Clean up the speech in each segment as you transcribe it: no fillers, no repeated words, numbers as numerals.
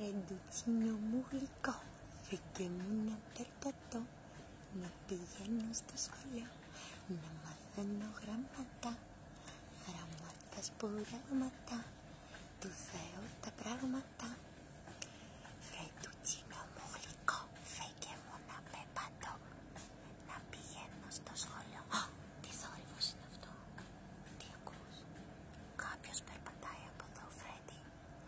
Freducino Murlico, Figgemina perpetuo, no pillanos de escuela, no mazano gramata, gramatas pura mata, tu zeuta pragmata, Freducino Murlico, Figgemina perpetuo, no pillanos de escuela. Τι θόρυβος είναι αυτό, τι ακούς, κάποιος περπατάει από εδώ, Φρέντι.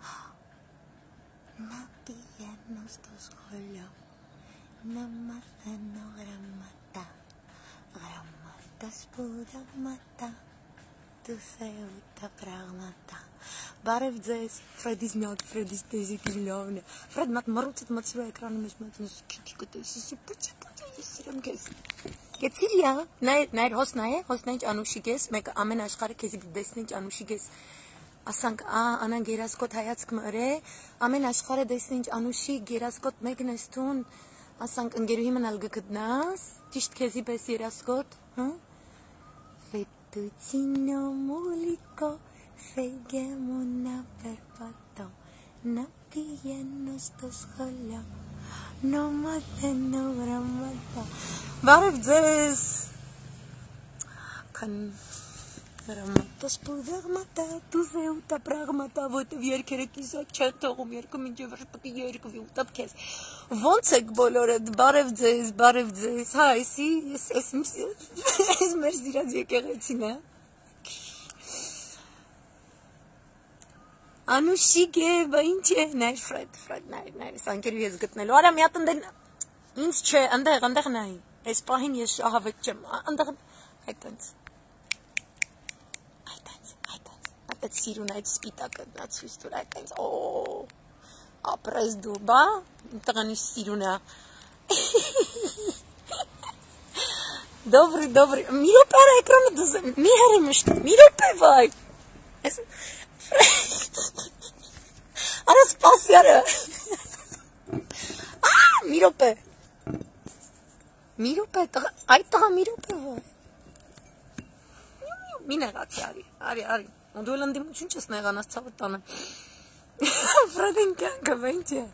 Να πηγαίνω στο σχολείο, να μαθαίνω γραμματά, γραμμάτα σπουδάματα, του Θεού τα πράγματα. Բարև ձեզ, Ֆրեդից մի հատ Ֆրեդից տեզիկի լավն է։ Ֆրեդ մատ մռուցդ մացրու էկրանի մեջ մածնես քիչիկը տեսի պուչի սիրեմ քեզ։ Գեցիրիա, նայր հոսնա ինչ անուշիկ ես, մեկ ամեն աշխարհը քեզի դեսնի ինչ անուշիկ ես։ Ասանք, անան գերասկոտ հայացք մըրե, ամեն աշխարհը դեսնի ինչ անուշիկ գերասկոտ մեկն ես տուն, ասանք ընկերուհի մնալ գտնաս, ճիշտ քեզի պես երասկոտ, հա։ Fettuccino Murlico, Figgemina perpetuo, no pillanos de escuela, no mazano gramata. Բարև ձեզ, քան Gramata spudagmata, tu zeuta pragmata, որտև երկերը կիսակ չեն թողում, երկը մինչև պիտի երկվի ուտապ քեզ։ Ոնց եք բոլորդ, բարև ձեզ, հա, այս մեր սիրած եկեղեցին է։ Անուշիկ է, բա ինչ է, նայր Ֆրեդ, նայր, սանկերու ես գտնելու, արա մի հատ ընդեն, ինձ չէ, ընդեղ նայի, այս պահին ես շահավետ չեմ, ընդեղ, այդտենց, այդ սիրուն այդ սպիտակը, նա ցույց տուր այդտենց, ապրես դու, բա, տղանիշ սիրուն է, Добрый, մի րոպե արա էկրանը դզեմ, մի հերի մշտ, մի րոպե վայ, Արա սպասի արա, մի րոպե, այդ տղա մի րոպե վայ, մի նեղացի արի, դու էլ ընդիմություն չես նեղանաս ծավը տանը, Ֆրեդին կյանքը վա ինչ է,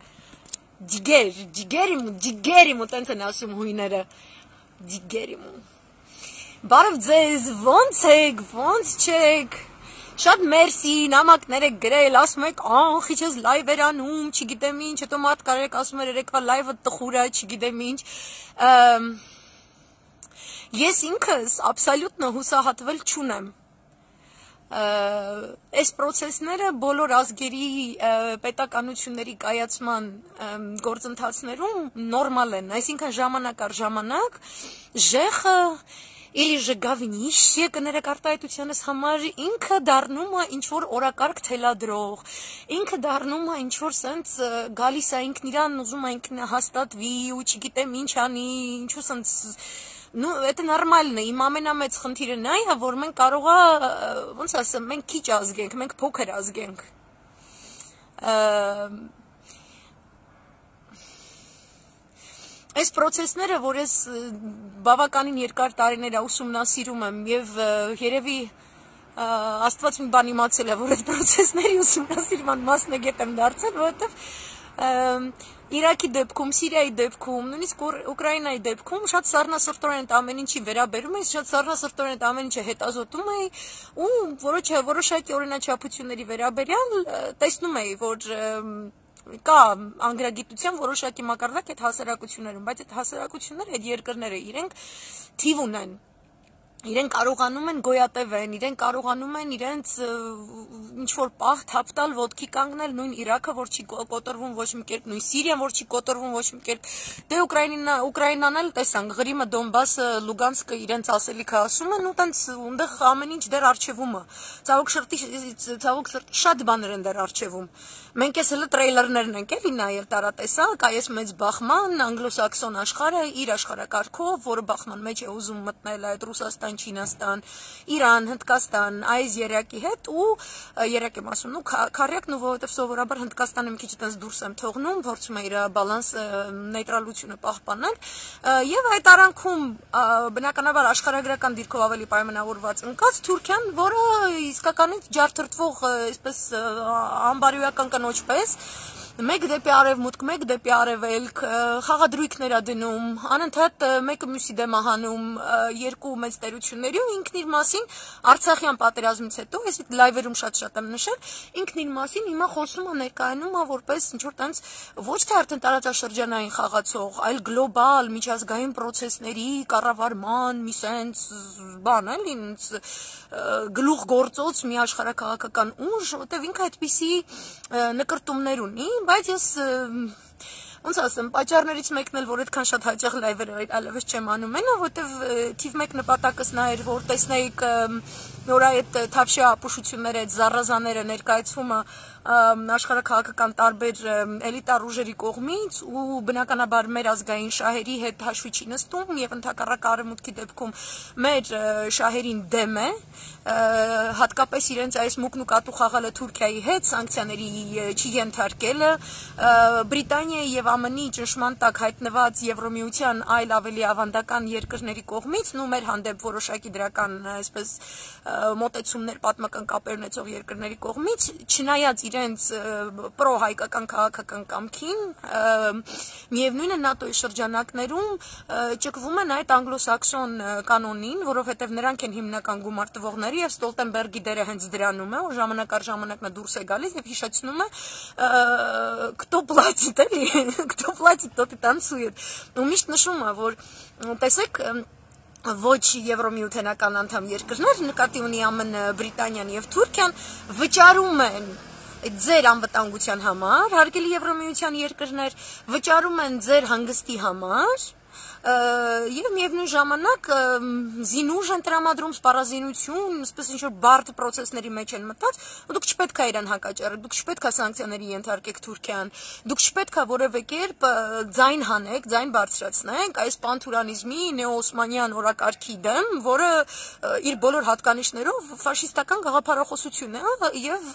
ջիգերիմու, տենց են ասում հույները, ջիգերիմու, բարև ձեզ, ոնց եք, ոնց չեք, Շատ մերսի, նամակներ եք գրել, ասում եք, խիչ ես լայվ էր անում, չգիտեմ ինչ, հետո մարդ կարեք ասում էր երեկվա լայվը տխուր է, չգիտեմ ինչ, ես ինքս աբսոլյուտնը հուսահատվել չունեմ, այս պրոցեսները բոլոր ազգերի պետականությունների կայացման գործընթացներում նորմալ են, այսինքն ժամանակ առ ժամանակ, ժեխը Или же գավնիշը կներակարտահայտությանս համար ինքը դառնում է ինչ-որ օրակարգ թելադրող, ինքը դառնում է ինչ-որ սենց գալիս է ինքն իրան ուզում է ինքն հաստատվի ու չգիտեմ ինչ անի, ինչու սենց, это նորմալն է, իմ ամենամեծ խնդիրը նա է, որ մենք կարող է, ոնց ասեմ, մենք քիչ ազգ ենք, մենք փոքր ազգ ենք, Այս պրոցեսները, որ ես բավականին երկար տարիներ ուսումնասիրում եմ և երևի աստված մի բան իմացել է, որ այդ պրոցեսների ուսումնասիրման մասնագետ եմ դարձել, որովհետև Իրաքի դեպքում, Սիրիայի դեպքում, նույնիսկ Ուկրաինայի դեպքում շատ սառնասրտորեն այդ ամեն ինչի վերաբերում էի, շատ սառնասրտորեն այդ ամեն ինչը հետազոտում էի ու որոշակի օրինաչափությունների վերաբերյալ տեսնում էի, որ Կա անգրագիտության որոշակի մակարդակ այդ հասարակություններում, բայց այդ հասարակությունները, այդ երկրները իրենք թիվ ունեն, իրենք կարողանում են գոյատևեն, իրենք կարողանում են իրենց ինչ-որ պահ թափ տալ, ոտքի կանգնել, նույն Իրաքը, որ չի կոտրվում ոչ մի կերպ, նույն Սիրիան, որ չի կոտրվում ոչ մի կերպ, դե Ուկրաինան էլ տեսանք, Ղրիմը, Դոնբասը, Լուգանսկը իրենց ասելիքը ասում են, ու տենց ունդեղ ամեն ինչ դեռ առջևում է, ցավոք սրտի շատ բաներ են դեռ առջևում, մենք ես հլը տրեյլերներն ենք էլի նայել տարատեսակ, այս մեծ բախման, անգլոսաքսոն աշխարհը իր աշխարհակարգով, որը բախման մեջ է ուզում մտնել այդ Ռուսաստան Չինաստան, Իրան, Հնդկաստան, այս երակի հետ ու երակ եմ ասում, քարյակն ու որովհետև սովորաբար Հնդկաստանը մի քիչ տենց դուրս եմ թողնում, փորձում է իր բալանս նեյտրալությունը պահպանել եւ այդ արանքում բնականաբար աշխարհագրական դիրքով ավելի պայմանավորված ընկած Թուրքիան, որը իսկականից ջարդրտվող այսպես անբարոյական կնոջ պես մեկ դեպի արևմուտք, մեկ դեպի արևելք, խաղադրույքներ ա դնում, անընդհատ մեկը մյուսի դեմ հանում երկու մեծ տերությունների ու ինքն իր մասին Արցախյան պատերազմից հետո, ես այդ լայվերում շատ եմ նշել, ինքն իր մասին հիմա խոսում է ներկայանում է որպես ինչ-որ տենց ոչ թե արդեն տարածաշրջանային խաղացող, այլ գլոբալ միջազգային պրոցեսների կառավարման մի սենց բան էլի գլուխ գործոց մի աշխարհաքաղաքական ուժ, որտեղ ինքը այդպիսի նկրտումներ ունի, բայց ես ոնց ասեմ, պատճառներից մեկն էլ, որ այդքան շատ հաճախ լայվեր այլևս չեմ անում են, որտեղ թիվ 1 նպատակս նա էր, որ տեսնեիք նոր այդ թավշյա ապուշությունները, այդ զառազաները ներկայացումը աշխարհաքաղաքական տարբեր էլիտար ուժերի կողմից ու բնականաբար մեր ազգային շահերի հետ հաշվի չի նստում եւ ընդհակառակ արևմուտքի դեպքում մեր շահերին դեմ է, հատկապես իրենց այս մուկն ու կատու խաղալը Թուրքիայի հետ սանկցիաների չի ենթարկելը, Բրիտանիայի եւ ԱՄՆ-ի ճնշման տակ հայտնված Եվրոմիության այլ ավելի ավանդական երկրների կողմից, ու մեր հանդեպ որոշակի դրական այսպես մոտեցումներ պատմական կապեր ունեցող երկրների կողմից, չնայած իրենց պրո-հայկական քաղաքական կամքին, միևնույնն է ՆԱՏՕ-ի շրջանակներում ճկվում են այդ անգլոսաքսոն կանոնին, որովհետև նրանք են հիմնական գումար տվողները եւ Ստոլտենբերգի դերը հենց դրանում է, որ ժամանակ առ ժամանակ նա դուրս է գալիս եւ հիշեցնում է кто платит, էլի, кто платит, тот и танцует։ Ու միշտ նշում է, որ տեսեք ոչ Եվրոմիութենական անդամ երկրներ, նկատի ունի ԱՄՆ, Բրիտանիան եւ Թուրքիան, վճարում են ձեր անվտանգության համար, հարգելի Եվրոմիության երկրներ, վճարում են ձեր հանգստի համար եւ միևնույն ժամանակ զինուժ են տրամադրում, սպառազինություն, այսպես ինչ-որ բարդ պրոցեսների մեջ են մտած, ու դուք չպետք է իրան հակաճառեք, դուք չպետք է սանկցիաների ենթարկեք Թուրքիան, դուք չպետք է որևէ կերպ ձայն հանեք, ձայն բարձրացնեք այս պանթուրանիզմի նեոօսմանյան օրակարգի դեմ, որը իր բոլոր հատկանիշներով ֆաշիստական գաղափարախոսություն է եւ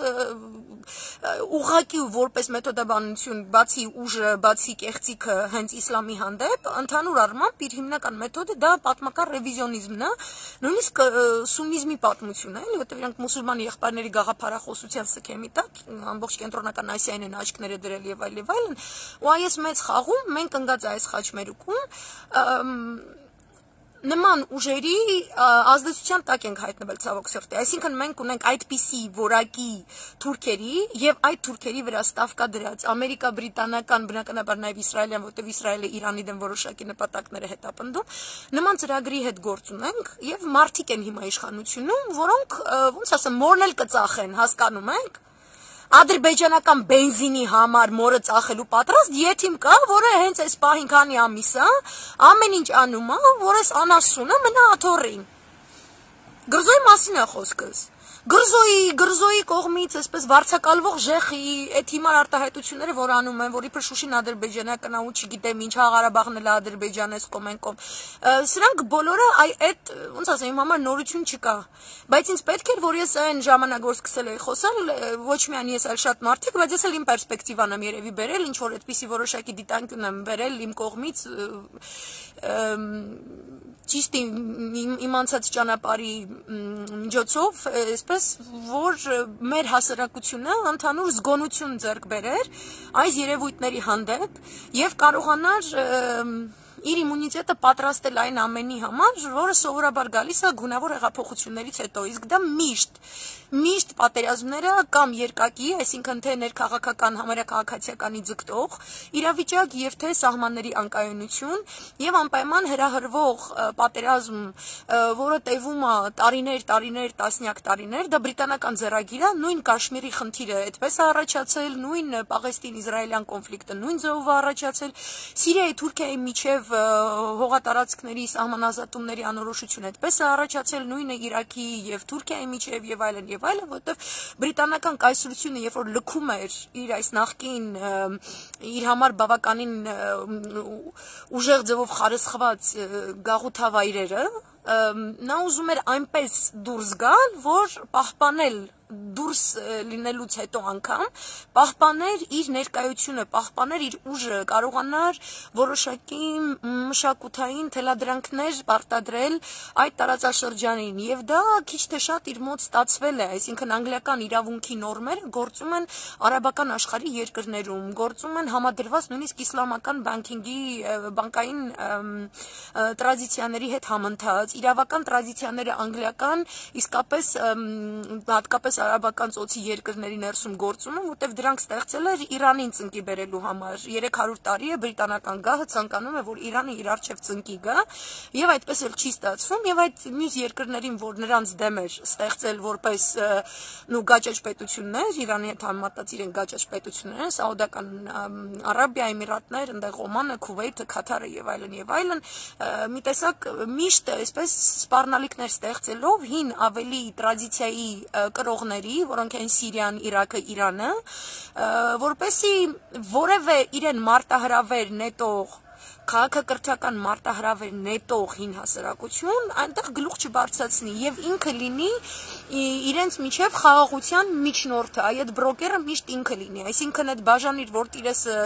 ուղղակի որպես մեթոդաբանություն, բացի ուժը, բացի կեղծիքը հենց իսլամի հանդեպ, ընդհանուր առմամբ իր հիմնական մեթոդը դա պատմական ռևիզիոնիզմն է, նույնիսկ սուննիզմի պատմությունն է, որտեղ իրանք մուսուլման եղբայրների գաղափարախոսության սքեմի տակ ամբողջ կենտրոնական Ասիային են աչքները դրել եւ այլն, ու այս մեծ խաղում մենք ընկած այս խաչմերուկում նման ուժերի ազդեցության տակ ենք հայտնվել ցավոք սրտի, այսինքն մենք ունենք այդպիսի որակի թուրքերի եւ այդ թուրքերի վրա ստավկա դրած ամերիկա-բրիտանական, բնականաբար նաեւ իսրայելյան, որտեղ Իսրայելը Իրանի դեմ որոշակի նպատակներ է հետապնդում, նման ծրագրի հետ գործ ունենք եւ մարդիկ են հիմա իշխանությունում, որոնք ոնց ասեմ, մորն էլ կծախեն, հասկանում եք, ադրբեջանական բենզինի համար մորը ծախելու պատրաստ եթիմ կա, որը հենց այս պահին քանի ամիս է, ամեն ինչ անում է, որ այս անասունը մնա աթոռին։ Գրզոյի մասին է խոսքս։ Գրզոյի կողմից այսպես վարձակալվող ժեխի այդ հիմար արտահայտությունները, որ անում են, որ իբր Շուշին ադրբեջանական է ու չգիտեմ ինչ Ղարաբաղն էլ ադրբեջան է կոմենկոմ։ Սրանք բոլորը այդ ոնց ասեմ, իմ համար նորություն չկա։ Բայց ինձ պետք էր, որ ես այն ժամանակ որ սկսել էի խոսալ, ոչ միայն ես, այլ շատ մարդիկ, բայց ես էլ իմ պերսպեկտիվան եմ երևի բերել, ինչ որ այդպիսի որոշակի դիտանկյուն եմ բերել իմ կողմից ճիշտ իմ անցած ճանապարհի միջոցով, այսպես որ մեր հասարակությունը ընդհանուր զգոնություն ձեռք բերեր այս երևույթների հանդեպ եւ կարողանար իր իմունիտետը պատրաստել այն ամենի համար, որը սովորաբար գալիս է գունավոր հեղափոխություններից հետո, իսկ դա միշտ պատերազմները կամ երկակի, այսինքն թե ներքաղաքական համարաքաղաքացիականի ձգտող իրավիճակ եւ թե սահմանների անկայունություն եւ անպայման հրահրվող պատերազմ, որը տևում է տարիներ, տասնյակ տարիներ, դա բրիտանական ձեռագիր է, նույն Կաշմիրի խնդիրը այդպես է առաջացել, նույն Պաղեստին-Իսրայելյան կոնֆլիկտը նույն ձևով է առաջացել, Սիրիայի Թուրքիայի միջև հողատարածքների սահմանազատումների անորոշություն այդպես է առաջացել, նույնը Իրաքի եւ Թուրքիայի միջև եւ այլն, որտեղ բրիտանական կայսրությունը երբ որ լքում էր իր այս նախկին իր համար բավականին ուժեղ ձևով խարսխված գաղութավայրերը, նա ուզում էր այնպես դուրս գալ, որ պահպանել դուրս լինելուց հետո անգամ պահպաներ իր ներկայությունը, պահպաներ իր ուժը, կարողանար որոշակի մշակութային թելադրանքներ պարտադրել այդ տարածաշրջանին եւ դա քիչ թե շատ իր մոտ ստացվել է, այսինքն անգլիական իրավունքի նորմերը գործում են արաբական աշխարհի երկրներում, գործում են համադրված նույնիսկ իսլամական բանկային տրադիցիաների հետ համընթաց, իրավական տրադիցիաները անգլիական, իսկապես հատկապես արաբական ծոցի երկրների ներսում գործում են, որտեղ դրանք ստեղծել էր Իրանին ծնկի բերելու համար։ 300 տարի է բրիտանական գահը ցանկանում է, որ Իրանը իր առջև ծնկի գա, եւ այդպես էլ չի ստացվում, եւ այդ մյուս երկրներին, որ նրանց դեմ էր ստեղծել որպես գաճաճ պետություններ, Իրանի հետ համեմատած իրեն գաճաճ պետություններ են, Սաուդական Արաբիա, Էմիրատներ, այնտեղ Օմանը, Քուվեյթը, Քաթարը եւ այլն, մի տեսակ միշտ այսպես սպառնալիքներ ստեղծելով հին ավելի տրադիցիայի կրողների, որոնք են Սիրիան, Իրաքը, Իրանը, որպեսի որևէ իրեն մարտահրավեր նետող քաղաքակրթական մարտահրավեր նետող հին հասարակություն այնտեղ գլուխ չբարձրացնի եւ ինքը լինի իրենց միջև խաղաղության միջնորդը, այդ բրոկերը միշտ ինքը լինի, այսինքն այդ բաժանիր, որ տիրեսը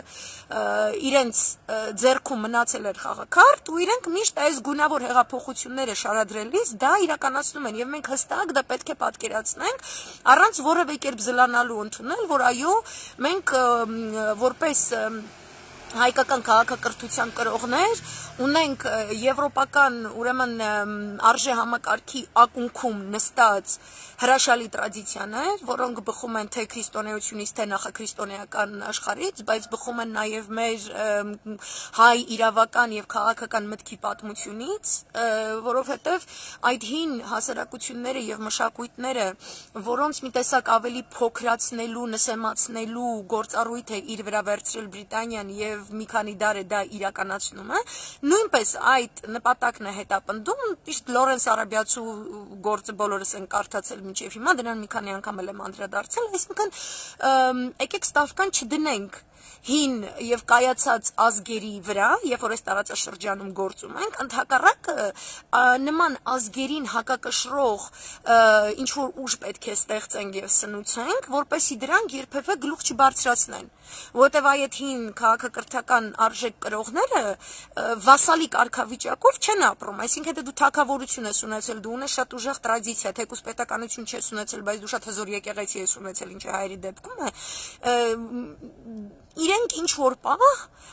իրենց ձեռքում մնացել էր խաղակարդ ու իրենք միշտ այս գունավոր հեղափոխությունները շարադրելիս դա իրականացնում են եւ մենք հստակ դա պետք է պատկերացնենք առանց որևէ կերպ զլանալու ընդունել, որ այո, մենք որպես հայկական քաղաքակրթության կրողներ ունենք եվրոպական ուրեմն արժե համակարգի ակունքում նստած հրաշալի տրադիցիաներ, որոնք բխում են թե քրիստոնեությունից, թե նախաքրիստոնեական աշխարհից, բայց բխում են նաև մեր հայ իրավական եւ քաղաքական մտքի պատմությունից, որովհետեւ այդ հին հասարակությունները եւ մշակույթները, որոնց մի տեսակ ավելի փոքրացնելու, նսեմացնելու գործառույթ է իր վրա վերցրել Բրիտանիան եւ մի քանի դար է դա իրականացնում է, նույնպես այդ նպատակն է հետապնդում, իսկ Լորենս Արաբիացու գործը բոլորս են կարդացել մինչև հիմա, դրան մի քանի անգամ եմ անդրադարձել, այսինքն եկեք ստավկան չդնենք հին եւ կայացած ազգերի վրա, երբ որ այս տարածաշրջանում գործում ենք, ընդհակառակը նման ազգերին հակակշռող ինչ որ ուժ պետք է ստեղծենք եւ սնուցենք, որպեսզի դրանք երբևէ գլուխ չբարձրացնեն, որտեւ այդ հին քաղաքակրթական արժեք կրողները վասալի կարգավիճակով չեն ապրում, այսինքն դու թագավորություն ես ունեցել, դու ունես շատ ուժեղ տրադիցիա, թեկուզ պետականություն չես ունեցել, բայց դու շատ հզոր եկեղեցի ես ունեցել, ինչը հայերի դեպքում է, իրենք ինչ որ պահ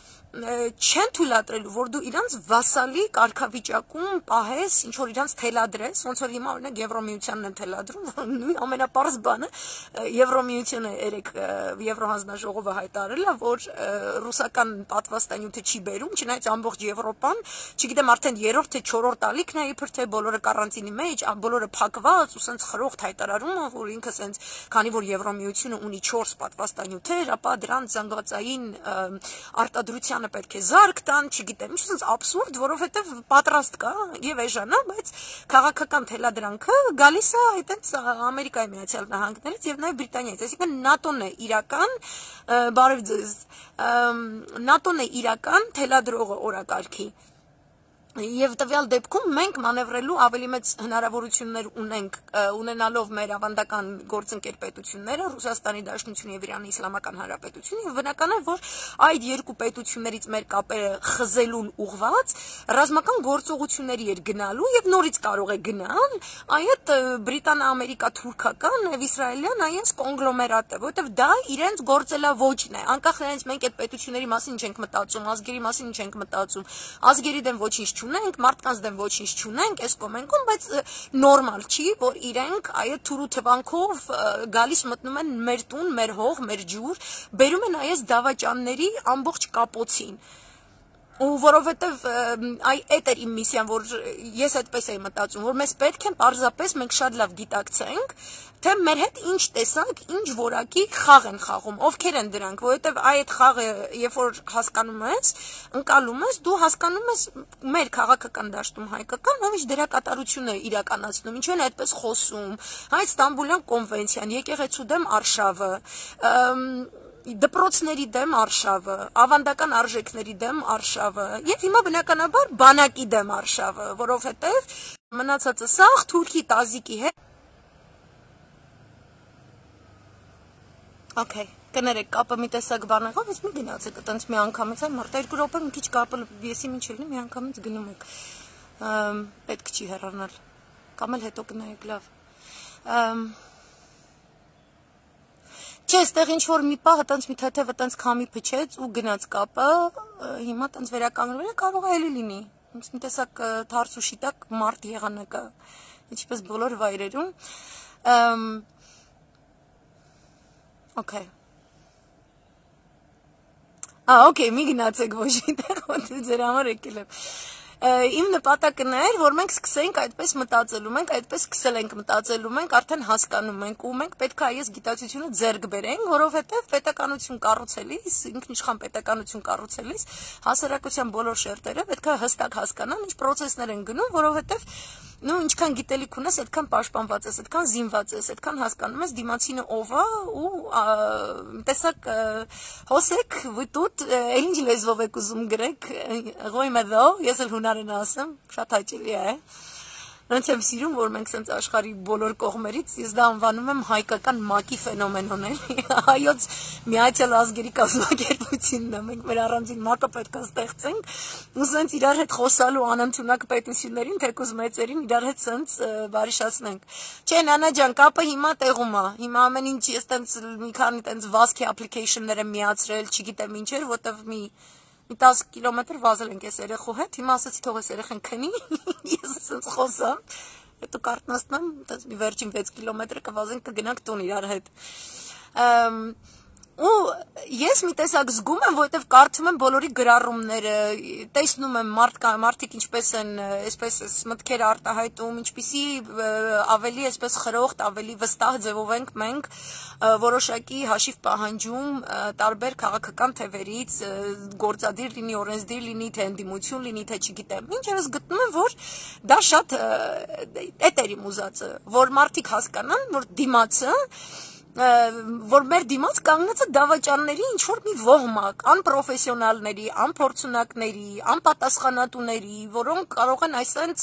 չեն թույլատրելու, որ դու իրանց վասալի կարգավիճակում պահես, ինչ որ իրանց թելադրես, ոնց որ հիմա օրինակ Եվրոմիությանն են թելադրում, նույն ամենապարզ բանը Եվրոմիությունը երեք Եվրոհանձնաժողովը հայտարարել է, որ ռուսական պատվաստանյութը չի բերում, չնայած ամբողջ Եվրոպան, չգիտեմ արդեն 3-րդ թե 4-րդ ալիքն է իբր թե բոլորը կարանտինի մեջ, բոլորը փակված ու սենց խրոխտ հայտարարում, որ ինքը սենց քանի որ Եվրոմիությունը ունի 4 պատվաստանյութեր, ապա դրանց զանգվածային արտադրության պետք է զարգ տան, չգիտեմ, ինչ ասած աբսուրդ, որովհետև պատրաստ կա եւ էժանա, բայց քաղաքական թելադրանքը գալիս է այդպես Ամերիկայի Միացյալ Նահանգներից եւ նաեւ Բրիտանիայից, այսինքն ՆԱՏՕ-ն է իրական, բարև ձեզ, ՆԱՏՕ-ն է իրական թելադրողը օրակարգի Եվ տվյալ դեպքում մենք մանևրելու ավելի մեծ հնարավորություններ ունենք ունենալով մեր ավանդական գործընկեր պետությունները Ռուսաստանի Դաշնությունը եւ Իրանի Իսլամական Հանրապետությունը եւ բնական է որ այդ երկու պետություններից մեր կապերը խզելուն ուղված ռազմական գործողությունների էր գնալու եւ նորից կարող է գնալ այդ բրիտանա-ամերիկա-թուրքական եւ իսրայելյան այնց կոնգլոմերատը որովհետեւ դա իրենց գործելավոճն է անկախ նրանից մենք այդ պետությունների մասին ինչ ենք մտածում ազգերի մասին ինչ ենք մտածում ազգերի դեմ ոչինչ չունենք, մարդկանց դեմ ոչինչ չունենք, այս կոմենքում, բայց նորմալ չի, որ իրենք այդ թուրու թվանքով գալիս մտնում են մեր տուն, մեր հող, մեր ջուր, բերում են այս դավաճանների ամբողջ կապոցին։ Ու որովհետև այդ էր իմ միսիան, որ ես այդպես էի մտածում, որ մեզ պետք է պարզապես մենք շատ լավ գիտակցենք, թե մեր հետ ինչ տեսակ, ինչ որակի խաղ են խաղում, ովքեր են դրանք, որովհետև այդ խաղը, երբ որ հասկանում ես, ընկալում ես, դու հասկանում ես մեր քաղաքական դաշտում հայկական, ով ինչ դերակատարություն է իրականացնում, ինչու են այդպես խոսում, հայ Ստամբուլյան կոնվենցիան, եկեղեցու դեմ արշավը, դպրոցների դեմ արշավը, ավանդական արժեքների դեմ արշավը եւ հիմա բնականաբար բանակի դեմ արշավը, որովհետեւ մնացածը սաղ թուրքի տազիկի հետ Okay, կներեք, կապը մի տեսակ բան եղավ, ես մի գնացեք, այտենց մի անգամից այն մարդ 2 րոպե մի քիչ կապը վեսի ինչ լինի, մի անգամից գնում եք։ Պետք չի հեռանալ։ Կամ էլ հետո կնայեք լավ։ Չէ, այստեղ ինչ որ մի պահ այտենց մի թեթև այտենց քամի փչեց ու գնաց կապը, հիմա այտենց վերականգնվել է, կարող է էլի լինի։ Ինձ մի տեսակ թարս ու շիտակ մարդ եղանակը, ինչպես բոլոր վայրերում։ Okay. Okay, մի գնացեք ոչ այդտեղ, ոնց ձեր համար եկել եմ։ Իմ նպատակն էր, որ մենք սկսենք այդպես մտածելու, մենք այդպես սկսել ենք մտածելու, մենք արդեն հասկանում ենք ու մենք պետք է այս գիտակցությունը ձեռք բերենք, որովհետև պետականություն կառուցելիս, ինքնիշխան պետականություն կառուցելիս հասարակության բոլոր շերտերը պետք է հստակ հասկանան, ինչ process-ներ են գնում, որովհետև ինչքան գիտելիք ունես, այդքան պաշտպանված ես, այդքան զինված ես, այդքան հասկանում ես դիմացինը ով է ու տեսակ հոսեք վտուտ, ինչ լեզվով եք ուզում գրեք, ղոյմեդո, ես էլ հունարեն ասեմ, շատ հաճելի է։ Ոնց եմ սիրում, որ մենք սենց աշխարհի բոլոր կողմերից, ես դա անվանում եմ հայկական մակի ֆենոմենոն էլի, հայոց միացյալ ազգերի կազմակերպությունն է, մենք մեր առանձին մակը պետք է ստեղծենք, ու սենց իրար հետ խոսալու անընդունակ պետություններին, թեկուզ մեծերին իրար հետ սենց բարիշացնենք։ Չէ, նանա ջան, կապը հիմա տեղում է, հիմա ամեն ինչ ես տենց մի քանի տենց վազքի application-ներ եմ միացրել, չգիտեմ ինչեր, որտեվ մի 10 կիլոմետր վազել ենք ես երեխու հետ, հիմա ասացի թող ես երեխեն քնի, ես ասենց խոսամ, հետո կարտնացնեմ, մի վերջին 6 կիլոմետրը կվազենք կգնանք տուն իրար հետ։ Ու ես մի տեսակ զգում եմ, որովհետև կարդում եմ բոլորի գրառումները, տեսնում եմ մարդիկ ինչպես են, այսպես մտքեր արտահայտում, ինչպիսի ավելի այսպես խրոխտ, ավելի վստահ ձևով ենք մենք որոշակի հաշիվ պահանջում տարբեր քաղաքական թևերից, գործադիր լինի, օրենսդիր լինի, թե ընդդիմություն լինի, թե չգիտեմ։ Ինչ ես գտնում եմ, որ դա շատ էդ էր իմ ուզածը, որ մարդիկ հասկանան, որ դիմացը որ մեր դիմաց կանգնած է դավաճանների ինչ-որ մի ոհմակ, անպրոֆեսիոնալների, անփորձունակների, անպատասխանատուների, որոնք կարող են այսպես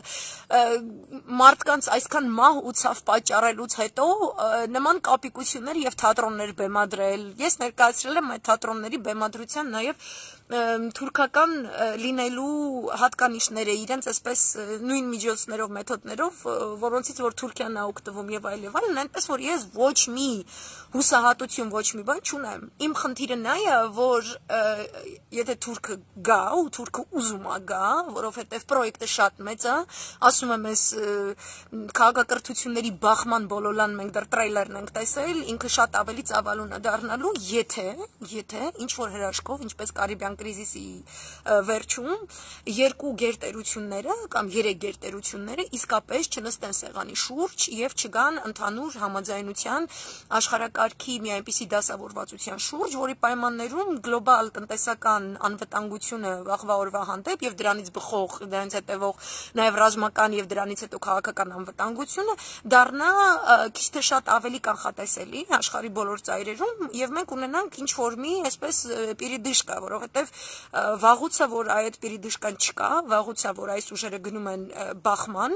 մարդկանց այսքան մահ ու ցավ պատճառելուց հետո նման կապիկություններ եւ թատրոններ բեմադրել։ Ես ներկայացրել եմ այդ թատրոնների բեմադրության նաեւ թուրքական լինելու հատկանիշները իրենց այսպես նույն միջոցներով, մեթոդներով, որոնցից որ Թուրքիան է օգտվում եւ այլ, այնպես որ ես ոչ մի հուսահատություն, ոչ մի բան չունեմ։ Իմ խնդիրը նա է, որ եթե թուրքը գա ու թուրքը ուզում է գա, որովհետեւ պրոյեկտը շատ մեծ է, ասում եմ ես քաղաքակրթությունների բախման բոլոլան մենք դեռ տրեյլերն ենք տեսել, ինքը շատ ավելի ծավալուն է դառնալու, եթե ինչ որ հրաշքով, ինչպես Կարիբյան կրիզիսի վերջում, 2 գերտերությունները կամ 3 գերտերությունները իսկապես չնստեն սեղանի շուրջ եւ չգան ընդհանուր համաձայնության աշխարհակարգի մի այնպիսի դասավորվածության շուրջ, որի պայմաններում գլոբալ տնտեսական անվտանգությունը վաղվա օրվա հանդեպ եւ դրանից բխող, դրանից հետեւող նաեւ ռազմական եւ դրանից հետո քաղաքական անվտանգությունը դառնա քիչ թե շատ ավելի կանխատեսելի աշխարհի բոլոր ծայրերում եւ մենք ունենանք ինչ որ մի այսպես պիրիդիշկա, որովհետեւ վաղուց է որ այդ պիրիդիշկան չկա, վաղուց է որ այս ուժերը գնում են բախման,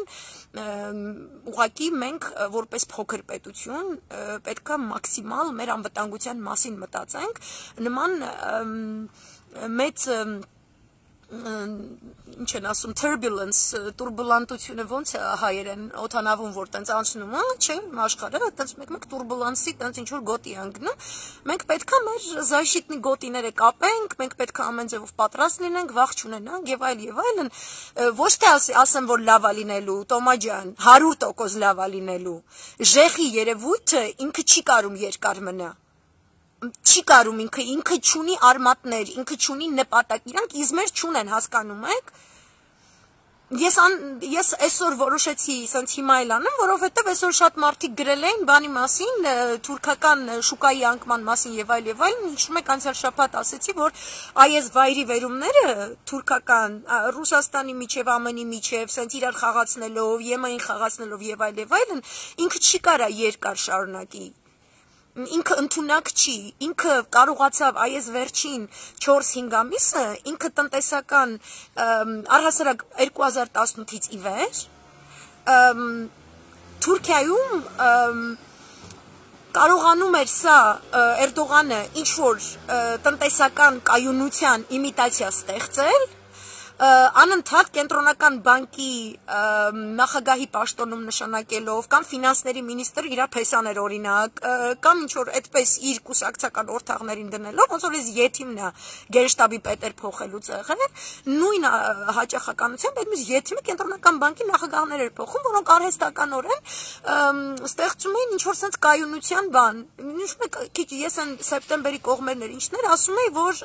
ուղղակի մենք որպես փոքր պետություն պետք է մաքսիմալ մեր անվտանգության մասին մտածենք, նման մեծ ինչ են ասում turbulence, տուրբուլանտությունը ոնց է հայերեն օթանավում որ տենց անցնում է, չէ, աշխարհը տենց մեկ տուրբուլանսի տենց ինչ որ գոտի անգնում, մենք պետք է մեր զայշիտնի գոտիները կապենք, մենք պետք է ամեն ձևով պատրաստ լինենք, վախ չունենանք եւ այլն, ոչ թե ասեմ որ լավ է լինելու, Տոմա ջան, 100% լավ է լինելու, ժեխի երևույթը ինքը չի կարում երկար մնա, չի կարում ինքը չունի արմատներ, ինքը չունի նպատակ, իրանք իզմեր չունեն, հասկանում եք, ես այսօր որոշեցի սենց հիմա էլ անեմ, որովհետև այսօր շատ մարդիկ գրել էին բանի մասին, թուրքական շուկայի անկման մասին եւ այլն, հիշում եք անցյալ շաբաթ ասեցի, որ այս վայրի վերումները թուրքական Ռուսաստանի միջև, ԱՄՆ-ի միջև, սենց իրար խաղացնելով, Եմենին խաղացնելով եւ այլն, ինքը չի կարա երկար շարունակի։ Ինքը ընդունակ չի, ինքը կարողացավ այս վերջին 4-5 ամիսը, ինքը տնտեսական առհասարակ 2018-ից ի վեր, Թուրքիայում կարողանում էր սա Էրդողանը ինչ որ տնտեսական կայունության իմիտացիա ստեղծել անընդհատ կենտրոնական բանկի նախագահի պաշտոնում նշանակելով կամ ֆինանսների մինիստրը իր փեսաներ օրինակ կամ ինչ որ այդպես իր կուսակցական օրթաղներին դնելով ոնց որ եթիմն է գերշտաբի պետեր փոխելու ցեղը նույն հաճախականությամբ այդ մյուս եթիմը կենտրոնական բանկի նախագահներ էր փոխում որոնք արհեստականորեն ստեղծում էին ինչ որ sense կայունության բան նշում եք քիչ ես այն սեպտեմբերի կողմերներ ինչներ ասում էի որ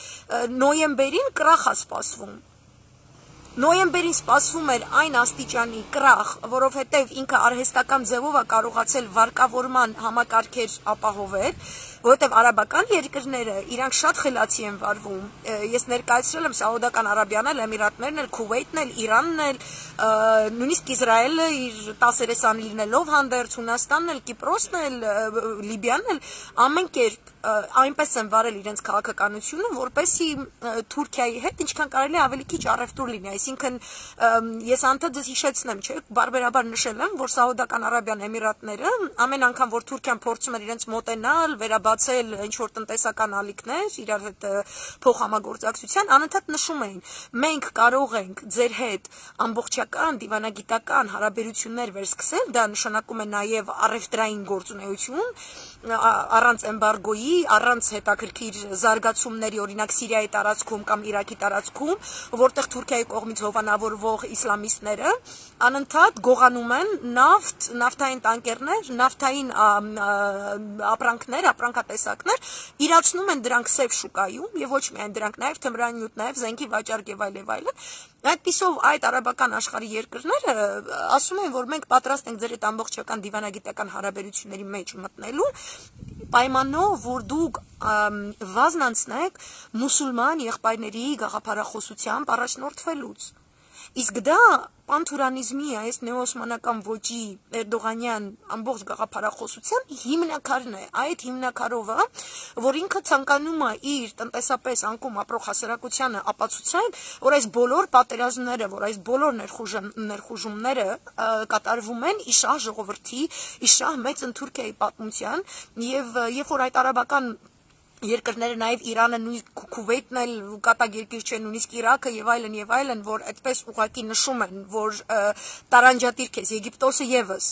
նոյեմբերին կրախ է սպասվում Նոյեմբերին սպասվում էր այն աստիճանի կրախ, որովհետև ինքը արհեստական ձևով է կարողացել վարկավորման համակարգեր ապահովել, որովհետև արաբական երկրները իրանք շատ խելացի են վարվում։ Ես ներկայացրել եմ Սաուդական Արաբիան էլ, Էմիրատներն էլ, Քուվեյթն էլ, Իրանն էլ, նույնիսկ Իսրայելը իր 10-ան լինելով հանդերձ, Հունաստանն էլ, Կիպրոսն էլ, Լիբիան էլ ամեն կերպ այնպես են վարել իրենց քաղաքականությունը, որպեսզի Թուրքիայի հետ ինչքան կարելի ավելի քիչ առևտուր լինի, այսինքն ես անդադ հիշեցնեմ, չէ, բարբերաբար նշել եմ, որ Սաուդական Արաբիան, Էմիրատները ամեն անգամ որ Թուրքիան փորձում էր իրենց մոտենալ, վերաբացել ինչ որ տնտեսական ալիքներ իրար հետ փոխհամագործակցության, անընդհատ նշում էին. մենք կարող ենք ձեր հետ ամբողջական դիվանագիտական հարաբերություններ վերսկսել, դա նշանակում է նաև առևտրային գործունեություն առանց էմբարգոյի, առանց հետաքրքիր զարգացումների, օրինակ Սիրիայի տարածքում կամ Իրաքի տարածքում, որտեղ Թուրքիայի կողմից հովանավորվող իսլամիստները անընդհատ գողանում են նավթային տանկերներ, նավթային ապրանքներ, ապրանքատեսակներ, իրացնում են դրանք սև շուկայում եւ ոչ միայն դրանք, նաեւ թմրանյութ, նաեւ զենքի վաճառք եւ այլն։ Այդպիսով այդ արաբական աշխարհի երկրները ասում են, որ մենք պատրաստ ենք ձեր այդ ամբողջական դիվանագիտական հարաբերությունների մեջ մտնելու պայմանով, որ դուք վազնանցնեք մուսուլման եղբայրների գաղափարախոսությամբ առաջնորդվելուց։ Իսկ դա պանթուրանիզմի, այս նեոօսմանական ոճի Էրդողանյան ամբողջ գաղափարախոսության հիմնակարն է, այդ հիմնակարովը, որ ինքը ցանկանում է իր տնտեսապես անկում ապրող հասարակությանը ապացուցել, որ այս բոլոր պատերազմները, որ այս բոլոր ներխուժումները կատարվում են իշահ ժողովրդի, իշահ մեծ Թուրքիայի պատմության, եւ երբ որ այդ արաբական երկրները նաև Իրանը, նույն Քուվեյթն էլ կատակ երկիր չէ, նույնիսկ Իրաքը եւ այլն, որ այդպես ուղղակի նշում են, որ տարանջատիր քեզ Եգիպտոսը եւս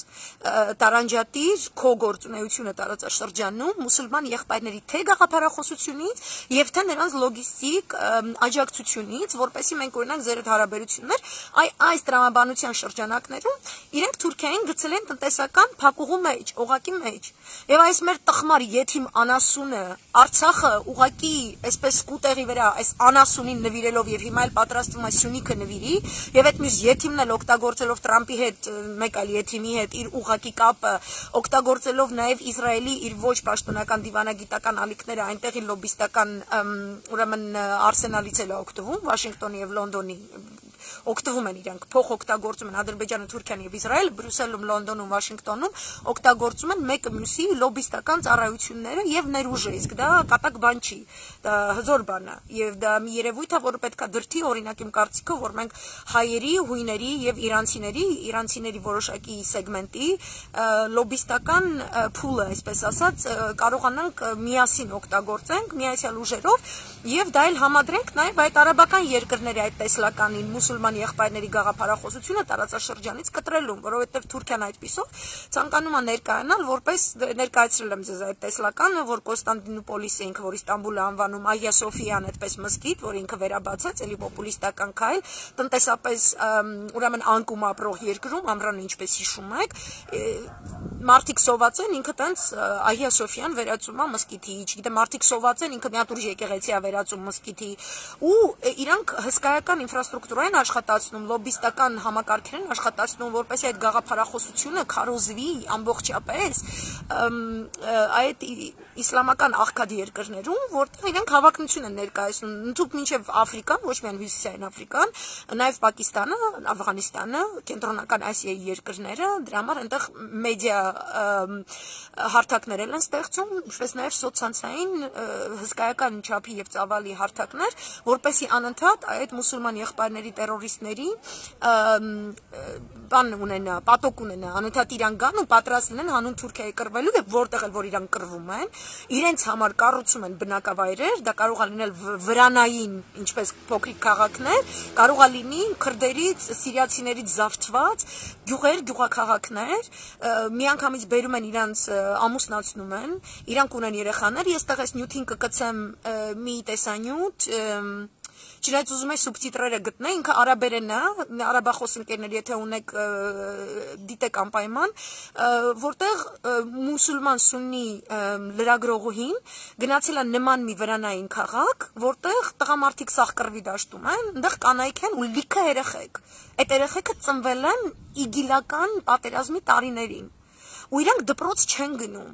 տարանջատիր քո գործունեությունը տարածաշրջանում մուսուլման եղբայրների թե գաղափարախոսությունից եւ թե նրանց լոգիստիկ աջակցությունից, որպեսզի մենք օրինակ ձեր այդ հարաբերություններ այս տրամաբանության շրջանակներում իրենք Թուրքիային գցել են տնտեսական փակուղու մեջ, օղակի մեջ եւ այս մեր տխմար եթիմ անասունը Արցախը ուղակի այսպես կուտեղի վրա այս անասունին նվիրելով եւ հիմա էլ պատրաստվում է Սյունիքը նվիրի եւ այդ մյուս եթիմն էլ օգտագործելով Տրամպի հետ մեկ այլ եթիմի հետ իր ուղակի կապը օգտագործելով նաեւ Իսրայելի իր ոչ պաշտոնական դիվանագիտական ալիքները այնտեղի լոբիստական ուրեմն արսենալից էլ օգտվում Վաշինգտոնի եւ Լոնդոնի օգտվում են իրանք փոխ օգտագործում են Ադրբեջանը, Թուրքիան եւ Իսրայելը Բրյուսելում, Լոնդոնում, Վաշինգտոնում օգտագործում են մեկը մյուսի լոբիստական ծառայությունները եւ ներուժը, իսկ դա կատակ բան չի, դա հզոր բան է եւ դա մի երևույթ է, որը պետքա դրթի օրինակ իմ կարծիքով, որ մենք հայերի, հույների եւ իրանցիների որոշակի սեգմենտի լոբիստական փուլը, այսպես ասած, կարողանանք միասին օգտագործենք միացյալ ուժերով եւ դա էլ համադրենք նաեւ այդ արաբական երկրների այդ տեսլականին մուսուլման եղբայրների գաղափարախոսությունը տարածաշրջանից կտրելուն, որովհետև Թուրքիան այդպիսով ցանկանում է ներկայանալ, որպես ներկայացրել եմ ձեզ այդ տեսլականը, որ Կոստանդնուպոլիսը ինքը, որ Իստանբուլը անվանում Այա Սոֆիան, այդպես մզկիթ, որ ինքը վերաբացած, էլի պոպուլիստական քայլ, տնտեսապես ուրեմն անկում ապրող երկրում, ամռանը ինչպես հիշում եք, մարդիկ սոված են, ինքը տենց Այա Սոֆիան վերածում է մզկիթի, չգիտեմ, մարդիկ սոված են, ինքը միատուրժ եկեղեցի է վերածում մզկիթի, ու իրանք հսկայական ինֆրաստրուկտուրա են աշխատացնում, լոբիստական համակարգեր են աշխատացնում, որպեսզի այդ գաղափարախոսությունը քարոզվի ամբողջապես այդ իսլամական աղքատ երկրներում, որտեղ իրենք հավակնություն են ներկայացնում, ընդհանուր մինչև Աֆրիկան, ոչ միայն Հյուսիսային Աֆրիկան, նաև Պակիստանը, Աֆղանիստանը, Կենտրոնական Ասիայի երկրները, դրա համար այնտեղ մեդիա հարթակներ են ստեղծում, ինչպես նաև սոցցանցային հսկայական չափի եւ ծավալի հարթակներ, որպեսզի անընդհատ այդ մուսուլման եղբայրների տերորիստների բան ունենա, պատոկ ունենա, անընդհատ իրան գան ու պատրաստ լինեն հանուն Թուրքիայի կռվելու եւ որտեղ էլ որ իրան կռվում են, իրենց համար կառուցում են բնակավայրեր, դա կարող է լինել վրանային, ինչպես փոքրիկ քաղաքներ, կարող է լինի քրդերից, սիրիացիներից զավթված գյուղեր, գյուղաքաղաքներ, միանգամից բերում են իրանց ամուսնացնում են, իրանք ունեն երեխաներ, ես տղես նյութին կկցեմ մի տեսանյութ Չնայած ուզում եմ սուբտիտրերը գտնել, ինքը արաբերեն է, արաբախոս ընկերներ, եթե ունեք դիտեք անպայման, որտեղ մուսուլման սուննի լրագրողուհին գնացել է նման մի վրանային քաղաք, որտեղ տղամարդիկ սաղ կռվի դաշտում են, այնտեղ կանայք են ու լիքը երեխեք։ Այդ երեխեքը ծնվել են իգիլական պատերազմի տարիներին։ Ու իրանք դպրոց չեն գնում։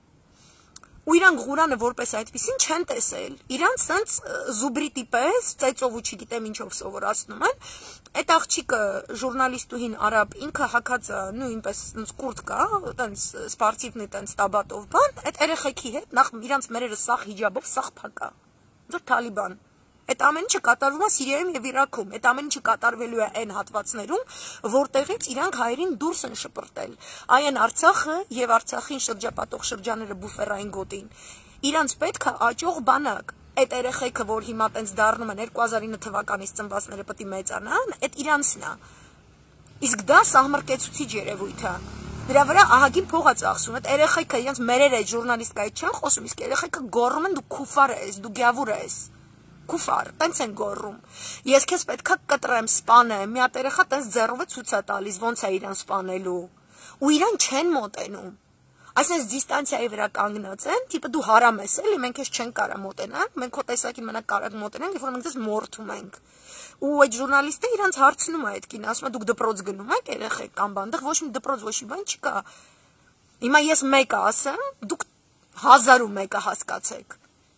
Ու իրանք Ղուրանը որպես այդպեսին չեն տեսել, իրանք սենց զուբրիտի պես, ծեծով ու չգիտեմ ինչով սովորացնում են, այդ աղջիկը ժուրնալիստուհին արաբ ինքը հակած է, նույնպես կուրտ կա, տենց սպարտիվնի տենց տաբատով բան, այդ երեխեքի հետ նախ իրանք մերերը սաղ հիջաբով սաղ փակա, ձեր Թալիբան, այդ ամեն ինչը կատարվում է Սիրիայում եւ Իրաքում, այդ ամեն ինչը կատարվելու է այն հատվածներում, որտեղից իրանք հայերին դուրս են շպրտել, այն Արցախը եւ Արցախին շրջապատող շրջանները բուֆերային գոտին, իրանք պետք է աճող բանակ, այդ երեխեքը, որ հիմա տենց դառնում են 2009 թվականից ծնվածները պետք է մեծանան, այդ իրանցն է, իսկ դա սահմռկեցուցիչ երևույթ է, դրա վրա ահագին փող է ծախսում, այդ երեխեքը իրենց մերերը այդ ժուրնալիստկայից չեն խոսում, իսկ երեխեքը գոռում են դու քուֆար ես, դու գյավուր ես Քուֆար, տենց են գոռում։ Ես քեզ պետքա կտրեմ, սպանեմ, մի հատ երեխա տենց ձեռով է ցույց է տալիս, ոնց է իրան սպանելու։ Ու իրան չեն մոտենում։ Այսինքն դիստանցիայի վրա կանգնած են, տիպը դու հարամ ես, էլի մենք քեզ չենք կարա մոտենանք, մենք քո տեսակին մենակ կարող մոտենանք, երբ որ մենք քեզ մորթում ենք։ Ու այդ ժուրնալիստը իրանց հարցնում է այդ կին, ասում է դուք դպրոց գնում եք, երեխեք կամ բան, դեռ ոչ մի դպրոց, ոչ մի բան չկա։ Հիմա ես մեկը ասեմ, դուք 1001-ը հասկացեք։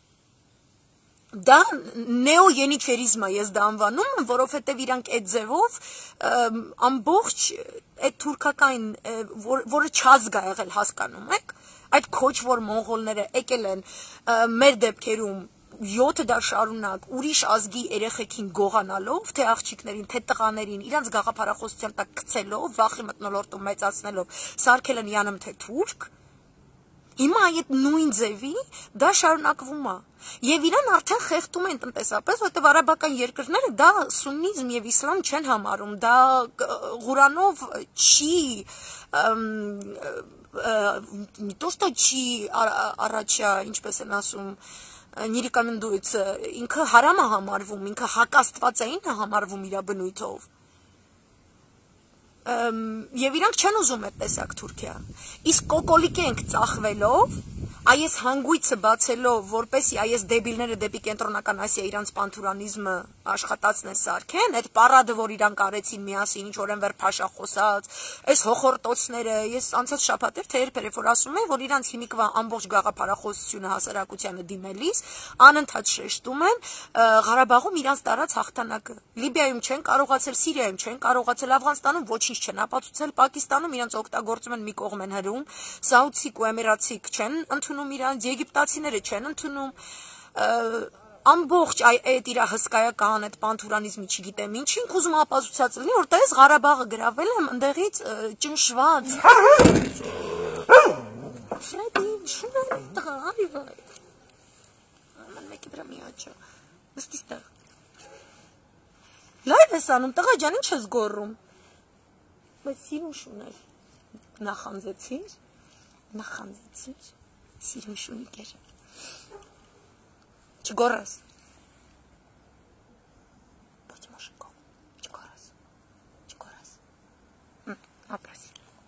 Դա նեոյենիչերիզմ է, ես դա անվանում եմ, որովհետև իրանք այդ ձևով ամբողջ այդ թուրքական, որը չազգա եղել հասկանում եք, այդ քոչվոր մոնղոլները եկել են մեր դեպքերում 7 դար շարունակ ուրիշ ազգի երեխեքին գողանալով, թե աղջիկներին, թե տղաներին, իրանց գաղափարախոսության տակ գցելով, վախի մթնոլորտում մեծացնելով, սարքել են յանմ թե թուրք, Հիմա այդ նույն ձևի դա շարունակվում է։ Եվ իրան արդեն խեղդում են տնտեսապես, որտեղ արաբական երկրները դա սուննիզմ եւ իսլամ չեն համարում, դա Ղուրանով չի не то что չի առաջա, ինչպես են ասում, не рекомендуется, ինքը հարամ է համարվում, ինքը հակաստվածային է համարվում իր բնույթով։ Եվ իրանք չեն ուզում այդ տեսակ Թուրքիա։ Իսկ կոկոլիկ ենք ծախվելով, այս հանգույցը բացելով, որպեսի այս դեբիլները դեպի կենտրոնական Ասիա իրանց պանթուրանիզմը աշխատացնեն սարքեն, այդ պարադը, որ իրանք արեցին միասին, ինչ որ են վեր փաշախոսած, այս հոխորտոցները, ես անցած շաբաթ թե երբ որ ասում եմ, որ իրանց հիմիկվա ամբողջ գաղափարախոսությունը հասարակությանը դիմելիս անընդհատ շեշտում են Ղարաբաղում իրանց տարած հաղթանակը։ Լիբիայում չեն կարողացել, Սիրիայում չեն կարողացել, Աֆղանստանում ոչինչ չեն ապացուցել, Պակիստանում իրանց օգտագործում են մի կողմ են հրում, Սաուդցիկ ու Էմիրացիկ չեն ընդունում իրանց, եգիպտացիները չեն ընդունում, ամբողջ այդ իր հսկայական այդ պանթուրանիզմի չգիտեմ ինչ, ինք ուզում ապացուցած լինի, որ տես Ղարաբաղը գրավել եմ ընդեղից ճնշված։ Ֆրեդի, շունը տղա, արիվայ։ Ման մեկի վրա մի աճա, նստիս տեղ։ Լայվ ես անում, տղա ջան, ինչ ես գոռում։ Բայց սիրուն շուներ, նախանձեցիր, սիրուն շունիկ էր։ Չգորես։ Բայց մաշկով, չգորես։ Ապրես։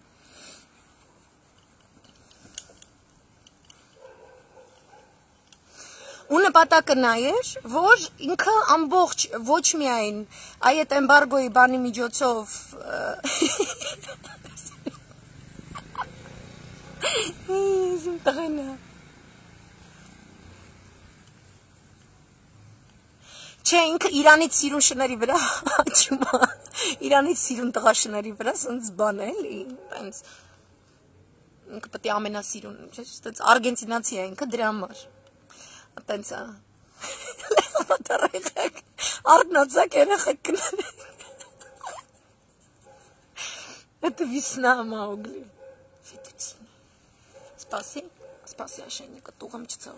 Ու նպատակը նա էր, որ ինքը ամբողջ ոչ միայն այդ էմբարգոյի բանի միջոցով տղենա Չէ, ինքը Իրանից սիրուն շների վրա աճում է, Իրանից սիրուն տղա շների վրա սենց բան է, էլի, տենց, ինքը պետք է ամենասիրուն, տենց արգենտինացի է ինքը դրա համար, տենց է, լեխամատար եղեք, արգնացակ երեխեք կնան, Это весна, Маугли. Фетуцини. Спаси. Спаси, ошейника. Тугом чцал.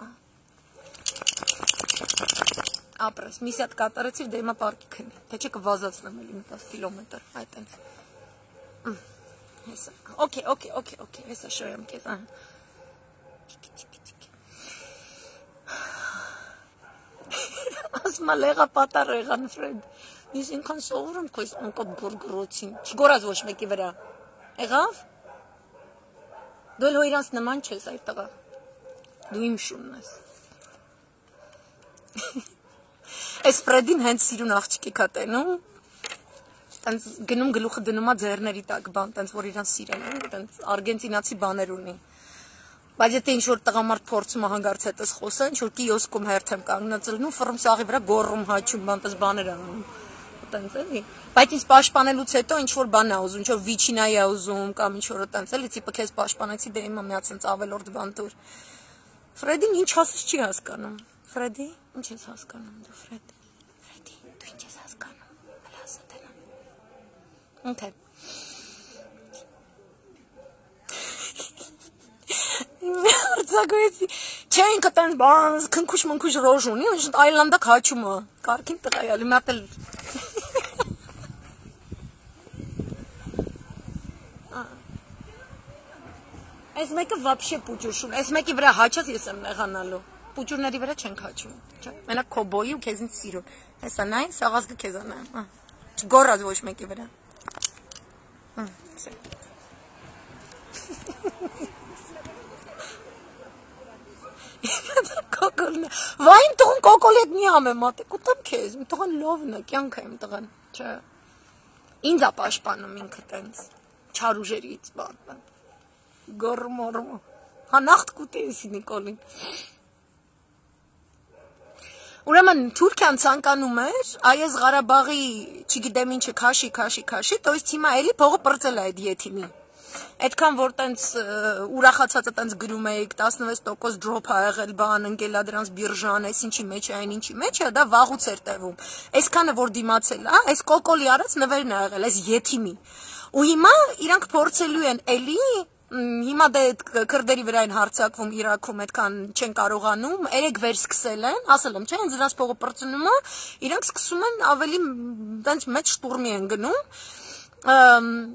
Ապրես, մի հատ կատարեցի դե հիմա պարկիկ եմ, թե չեք վազացնեմ էլի 10 կիլոմետր, այդ այնց։ Հեսա, օքեյ, հեսա շոյեմ քեզ, ասմա լեղա պատար եղան Ֆրեդ, ես ինքան սովորում քո անկոտ գորգրոցին, չգորած ոչ մեկի վրա, եղավ, դու էլ հո իրանց նման չես այդ տղա, դու իմ շունն ես։ Այս Ֆրեդին հենց սիրուն աղջիկի կատենում, տենց գնում գլուխը դնում է ձեռների տակ բան, տենց որ իրան սիրեն, տենց արգենտինացի բաներ ունի։ Բայց եթե ինչ-որ տղամարդ փորձում է հանգարց հետս խոսա, ինչ-որ կիոսկում հերթ եմ կանգնած լնում, ֆռմ սաղի վրա գոռում հաչում, բան տես բաներ անում, տենց էլի։ Բայց ինձ պաշտպանելուց հետո ինչ-որ բան է ուզում, ինչ-որ վիչինայի է ուզում, կամ ինչ-որ տենց էլի, տիպը քեզ պաշտպանեցի, դե հիմա միած ինձ ավելորդ բան տուր։ Ֆրեդին ինչ ասես չի հասկանում։ Ֆրեդի, ինչ ես հասկանում դու, Ֆրեդի, դու ինչ ես հասկանում, հլասը դենամ։ Okay. Արձագույցի, չէ ինքը տենց բան, քնքուշ ռոժ ունի, այլանդակ հաչում է, կարգին տղա է, ալի մատ էլ։ Այս մեկը վապշե պուճուշուն, այս մեկի վրա հաչած ես եմ նեղանալու։ Պուճուրների վրա չենք հաչում, չէ, մենակ քո բոյի ու քեզնից սիրուն, հեսա նայ, սաղազգը քեզա նայ, չգորած ոչ մեկի վրա, վայ իմ տղան կոկոլ ետ մի ամ եմ ատեք, ուտեմ քեզ, իմ տղան լովն է, կյանք է իմ տղան, չէ, ինձ է պաշպանում ինքը տենց, չար ուժերից բան, գորմորմ, հանախտ կուտեիսի Նիկոլին, Ուրեմն Թուրքիան ցանկանում էր այս Ղարաբաղի, չգիտեմ ինչը քաշի, то есть հիմա էլի փողը պրծել է այդ եթիմի։ Այդքան որ տենց ուրախացածը տենց գրում էիք 16% drop ա եղել բան, ընկելա դրանց բիրժան, այս ինչի մեջ է, այն ինչի մեջ է, դա վաղուց էր տևում։ Այսքանը որ դիմացել է, այս կոկոլի արած նվերն ա եղել, այս եթիմի։ Ու հիմա իրանք փորձելու են էլի Հիմա դե քրդերի վրա են հարձակվում Իրաքում, այդքան չեն կարողանում, երեք վեր սկսել են, ասել եմ, չէ, հենց դրանց փողը պրծնում է, իրանք սկսում են ավելի տենց մեծ շտուրմի են գնում։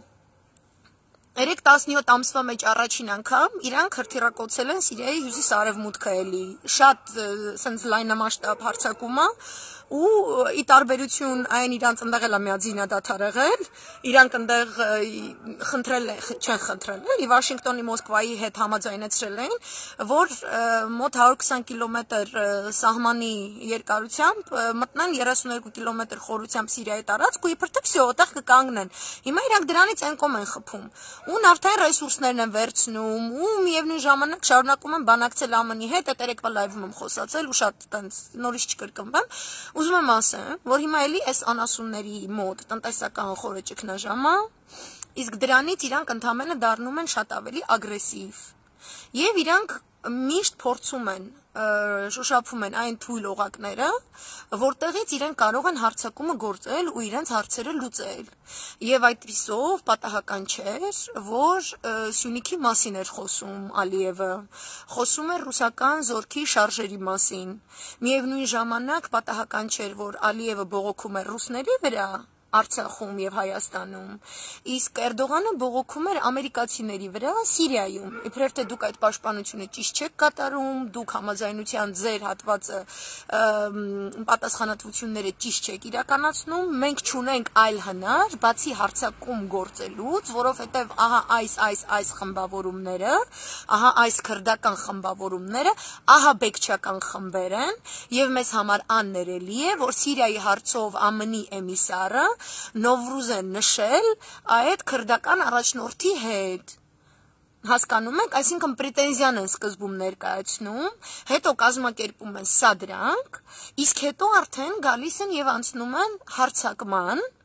3-17 ամսվա մեջ առաջին անգամ իրանք հրթիռակոծել են Սիրիայի հյուսիս-արևմուտքը էլի, շատ սենց լայնամասշտաբ հարձակում է, ու ի տարբերություն այն իրանց ընդեղ էլ միաձինա դադար եղել, իրանք ընդեղ չեն խնդրել, էլի Վաշինգտոնի Մոսկվայի հետ համաձայնեցրել են, որ մոտ 120 կիլոմետր սահմանի երկարությամբ մտնեն 32 կիլոմետր խորությամբ Սիրիայի տարածք ու իբր թե վсё այդտեղ կկանգնեն։ Հիմա իրանք դրանից են կոմ են խփում։ Ու նավթային ռեսուրսներն են վերցնում, ու միևնույն ժամանակ շարունակում են բանակցել ԱՄՆ-ի հետ, այդ երեկվա լայվում եմ խոսացել ու շատ տենց նորից չկրկնվեմ։ Ուզում եմ ասեմ, որ հիմա էլի այս անասունների մոտ տնտեսական խորը ճգնաժամ է, իսկ դրանից իրանք ընդհանրապես դառնում են շատ ավելի ագրեսիվ։ Եվ իրանք միշտ փորձում են շոշափում են այն թույլ օղակները, որտեղից իրենք կարող են հարձակումը գործել ու իրենց հարցերը լուծել։ Եվ այդպիսով պատահական չէր, որ Սյունիքի մասին էր խոսում Ալիևը, խոսում էր ռուսական զորքի շարժերի մասին։ Միևնույն ժամանակ պատահական չէր, որ Ալիևը բողոքում էր ռուսների վրա, Արցախում եւ Հայաստանում, իսկ Էրդողանը բողոքում էր ամերիկացիների վրա Սիրիայում։ Իբրև թե դուք այդ պաշտպանությունը ճիշտ չեք կատարում, դուք համաձայնության ձեր հատվածը պատասխանատվությունները ճիշտ չեք իրականացնում, մենք չունենք այլ հնար, բացի հարձակում գործելուց, որովհետեւ ահա այս խմբավորումները, ահա այս քրդական խմբավորումները, ահա բեկչական խմբեր են, եւ մեզ համար աններելի է, որ Սիրիայի հարցով ԱՄՆ-ի էմիսարը Նովրուզ են նշել այդ քրդական առաջնորդի հետ։ Հասկանում եք, այսինքն պրետենզիան են սկզբում ներկայացնում, հետո կազմակերպում են սա դրանք, իսկ հետո արդեն գալիս են եւ անցնում են հարձակման,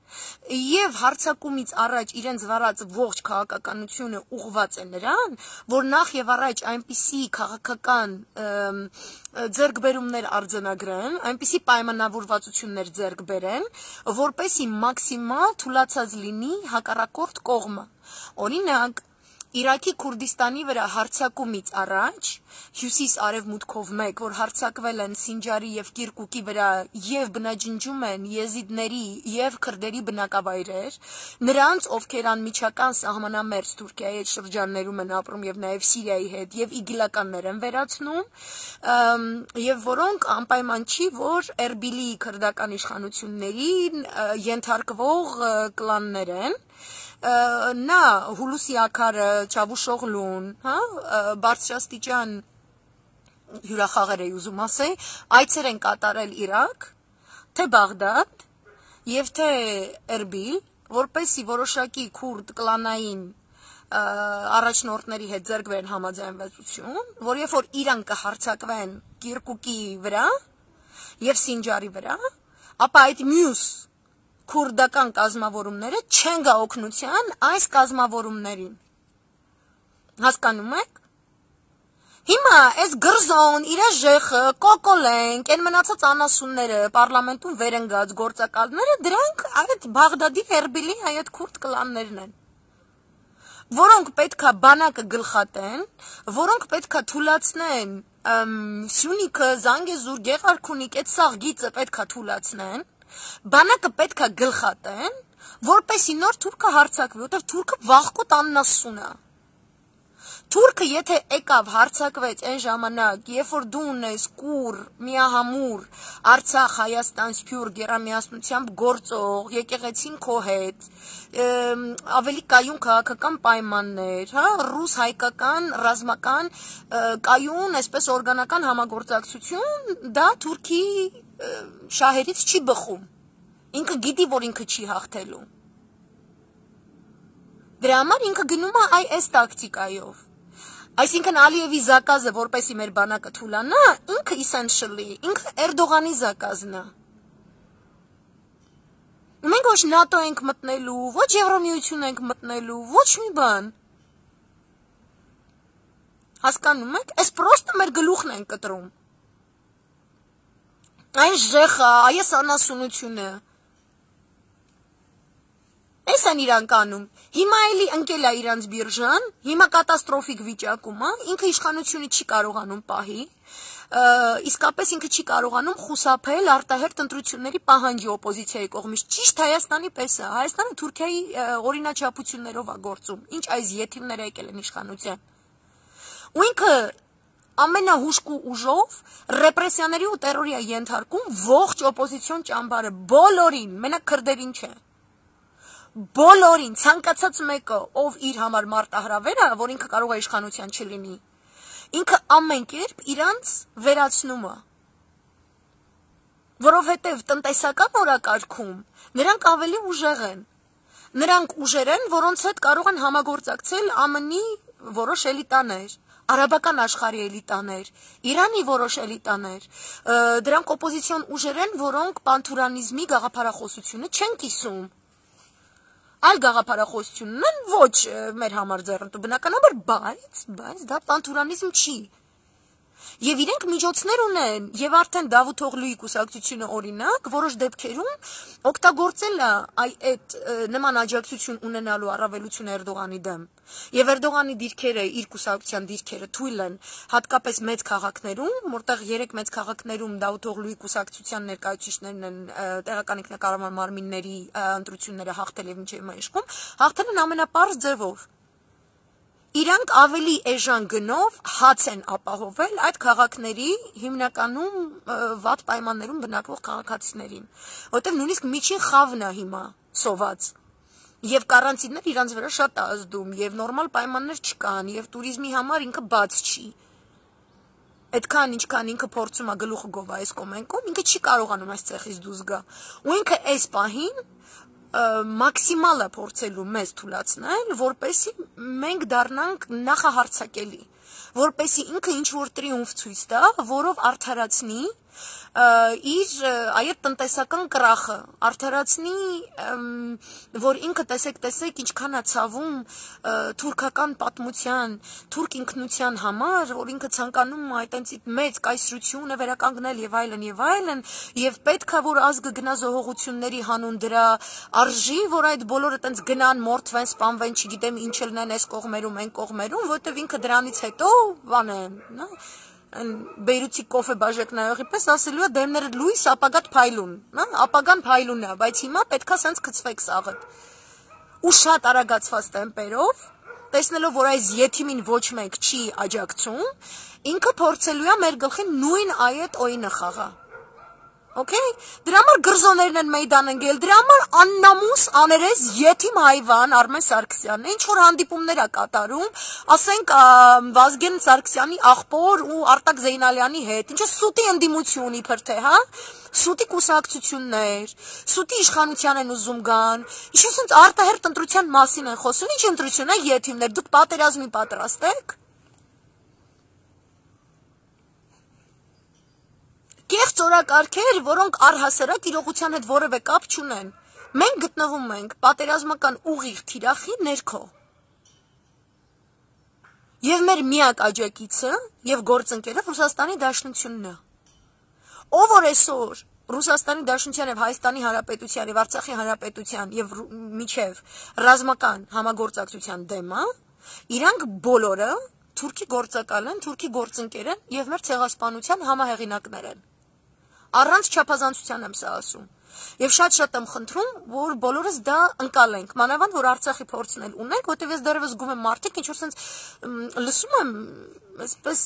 Եվ հարցակումից առաջ իրենց վարած ողջ քաղաքականությունը ուղղված է նրան, որ նախ եւ առաջ այնպիսի քաղաքական ձեռքբերումներ արձանագրեն, այնպիսի պայմանավորվածություններ ձեռք բերեն, որպեսզի մաքսիմալ թուլացած լինի հակառակորդ կողմը։ Օրինակ, Իրաքի Քուրդիստանի վրա հարձակումից առաջ հյուսիս-արևմուտքով մեկ, որ հարձակվել են Սինջարի եւ Կիրկուկի վրա եւ բնաջնջում են եզիդների եւ քրդերի բնակավայրեր, նրանց, ովքեր անմիջական սահմանամերձ Թուրքիայի հետ շրջաններում են ապրում եւ նաեւ Սիրիայի հետ եւ իգիլականներ են վերացնում, եւ որոնք անպայման չի, որ Էրբիլի քրդական իշխանություններին ենթարկվող կլաններ են, նա Հուլուսի Աքարը, Չավուշօղլուն, բարձրաստիճան հյուրախաղեր էի ուզում ասել, այցեր են կատարել Իրաք, թե Բաղդադ եւ թե Էրբիլ, որպեսզի որոշակի քուրդ կլանային առաջնորդների հետ ձեռք բերեն համաձայնվածություն, որ երբ որ Իրան կհարձակվեն Կիրկուկի վրա եւ Սինջարի վրա, ապա այդ մյուս քուրդական կազմավորումները չեն գա օգնության այս կազմավորումներին։ Հասկանում եք։ Հիմա այս գրզոն, իր ժեխը, կոկոլենք, այն մնացած անասունները, պարլամենտում վեր ընկած գործակալները, դրանք այդ Բաղդադի, Էրբիլի այդ քուրդ կլաններն են, որոնք պետքա բանակը գլխատեն, որոնք պետքա թուլացնեն Սյունիքը, Զանգեզուր, Գեղարքունիք, այդ սաղ գիծը պետքա թուլացնեն, բանակը պետքա գլխատեն, որպեսի նոր թուրքը հարձակվի, որտեղ թուրքը վախկոտ աննասուն է։ Թուրքը եթե եկավ հարձակվեց այն ժամանակ, երբ որ դու ունես կուր, միահամուր, Արցախ, Հայաստան, Սփյուռք գերամիասնությամբ գործող, եկեղեցին քո հետ, ավելի կայուն քաղաքական պայմաններ, ռուս-հայկական, ռազմական, կայուն, այսպես օրգանական համագործակցություն, դա Թուրքի շահերից չի բխում, ինքը գիտի, որ ինքը չի հաղթելու, դրա համար ինքը գնում է այս տակտիկայով, այսինքն Ալիևի զակազը, որպեսի մեր բանակը թուլանա, ինքը essentially, ինքը Էրդողանի զակազն է, մենք ոչ NATO ենք մտնելու, ոչ Եվրամիություն ենք մտնելու, ոչ մի բան, հասկանում եք, այս պրոստը մեր գլուխն են կտրում, այն ժեխը, այս անասունությունը, այս են իրան կանում, հիմա էլի ընկել է իրանց բիրժան, հիմա կատաստրոֆիկ վիճակում է, ինքը իշխանությունը չի կարողանում պահի, իսկապես ինքը չի կարողանում խուսափել արտահերթ ընտրությունների պահանջի օպոզիցիայի կողմից, ճիշտ Հայաստանի պես է, Հայաստանը Թուրքիայի օրինաչափություններով է գործում, ինչ այս եթիմները եկել են իշխանության, ու ինքը ամենահուժկու ուժով ռեպրեսիաների ու տերորի է ենթարկում ողջ օպոզիցիոն ճամբարը, բոլորին, մենակ քրդերին չէ, բոլորին, ցանկացած մեկը, ով իր համար մարտահրավեր է, որ ինքը կարող է իշխանության չլինի, ինքը ամեն կերպ իրանց վերացնում է, որովհետև տնտեսական օրակարգում նրանք ավելի ուժեղ են, նրանք ուժեր են, որոնց հետ կարող են համագործակցել ԱՄՆ-ի որոշ էլիտաներ, արաբական աշխարհի էլիտաներ, Իրանի որոշ էլիտաներ, դրանք օպոզիցիոն ուժեր են, որոնք պանթուրանիզմի գաղափարախոսությունը չեն կիսում, այլ գաղափարախոսությունն են, ոչ մեր համար ձեռնտու բնականաբար, բայց դա պանթուրանիզմ չի, եւ իրենք միջոցներ ունեն, եւ արդեն Դավութ Օղլուի կուսակցությունը օրինակ, որոշ դեպքերում օգտագործել է այդ նման աջակցություն ունենալու առավելություն Էրդողանի դեմ, եւ Էրդողանի դիրքերը, իր կուսակցության դիրքերը թույլ են, հատկապես մեծ քաղաքներում, որտեղ 3 մեծ քաղաքներում Դավութ Օղլուի կուսակցության ներկայացուցիչներն են տեղական ինքնակառավարման մարմինների ընտրությունները հաղթել եւ մինչեւ հիմա իշխում, հաղթել են ամենապարզ ձևով։ Իրանք ավելի էժան գնով հաց են ապահովել այդ քաղաքների հիմնականում վատ պայմաններում բնակվող քաղաքացիներին, որտեղ նույնիսկ միջին խավն է հիմա սոված, եւ կարանտիններ իրանց վրա շատ է ազդում, եւ նորմալ պայմաններ չկան, եւ туриզմի համար ինքը բաց չի։ Այդքան ինչքան ինքը փորձում է գլուխը գովա այս կոմենկում, ինքը չի կարողանում այս ցեղից դուրս գա, ու ինքը այս պահին մաքսիմալը փորձելու մեզ թույլատրել, որպեսի մենք դառնանք նախահարցակելի, որպեսի ինքը ինչ որ տրիումֆ ցույց տա, որով արդարացնի իր այդ տնտեսական կրախը արդարացնի, որ ինքը տեսեք ինչքան է ցավում թուրքական պատմության, թուրք ինքնության համար, որ ինքը ցանկանում է այտենց մեծ կայսրությունը վերականգնել եւ այլն, եւ պետք է որ ազգը գնա զոհողությունների հանուն դրա արժի, որ այդ բոլորը այտենց գնան, մորթվեն, սպանվեն, չգիտեմ ինչ լինեն այս կողմերում, այն կողմերում, որտեվ ինքը դրանից հետո բան է, Բեյրութի կոֆե բաժակնայողի պես ասելու է դեմները լույս ապագատ փայլուն, ապագան փայլուն է, բայց հիմա պետքա սենց գցվեք սաղդ։ Ու շատ արագացված տեմպերով, տեսնելով որ այս եթիմին ոչ մեկ չի աջակցում, ինքը փորձելու է մեր գլխին նույն այդ օինը խաղա։ Okay? Դրա համար գրզոներն են մեյդան ընկել, դրա համար աննամուս աներես եթիմ հայվան Արմեն Սարգսյանն ինչ որ հանդիպումներ է կատարում, ասենք Վազգեն Սարգսյանի աղբոր ու Արտակ Զեյնալյանի հետ, ինչը սուտի ընդդիմություն իբր թե, հա? Սուտի կուսակցություններ, սուտի իշխանության են ուզում գան, ինչ ասենց արտահերտ ընտրության մասին են խոսում, ինչ ընտրություն է եթիմներ, դուք պատերազմի պատրաստ եք։ Կեղծ օրակարգեր, որոնք առհասարակ իրողության հետ որևէ կապ չունեն։ Մենք գտնվում ենք պատերազմական ուղիղ թիրախի ներքո։ Եվ մեր միակ աջակիցը եւ գործընկերը Ռուսաստանի Դաշնությունն է։ Ով որ այսօր Ռուսաստանի Դաշնության եւ Հայաստանի Հանրապետության եւ Արցախի Հանրապետության եւ միջև ռազմական համագործակցության դեմ է, իրանք բոլորը թուրքի գործակալ են, թուրքի գործընկեր են եւ մեր ցեղասպանության համահեղինակներ են։ Առանց չափազանցության եմ սա ասում։ Եվ շատ եմ խնդրում, որ բոլորս դա ընկալենք, մանավանդ որ Արցախի փորձն էլ ունենք, որտեղ ես դեռևս զգում եմ մարդիկ, ինչ որ sense լսում եմ, այսպես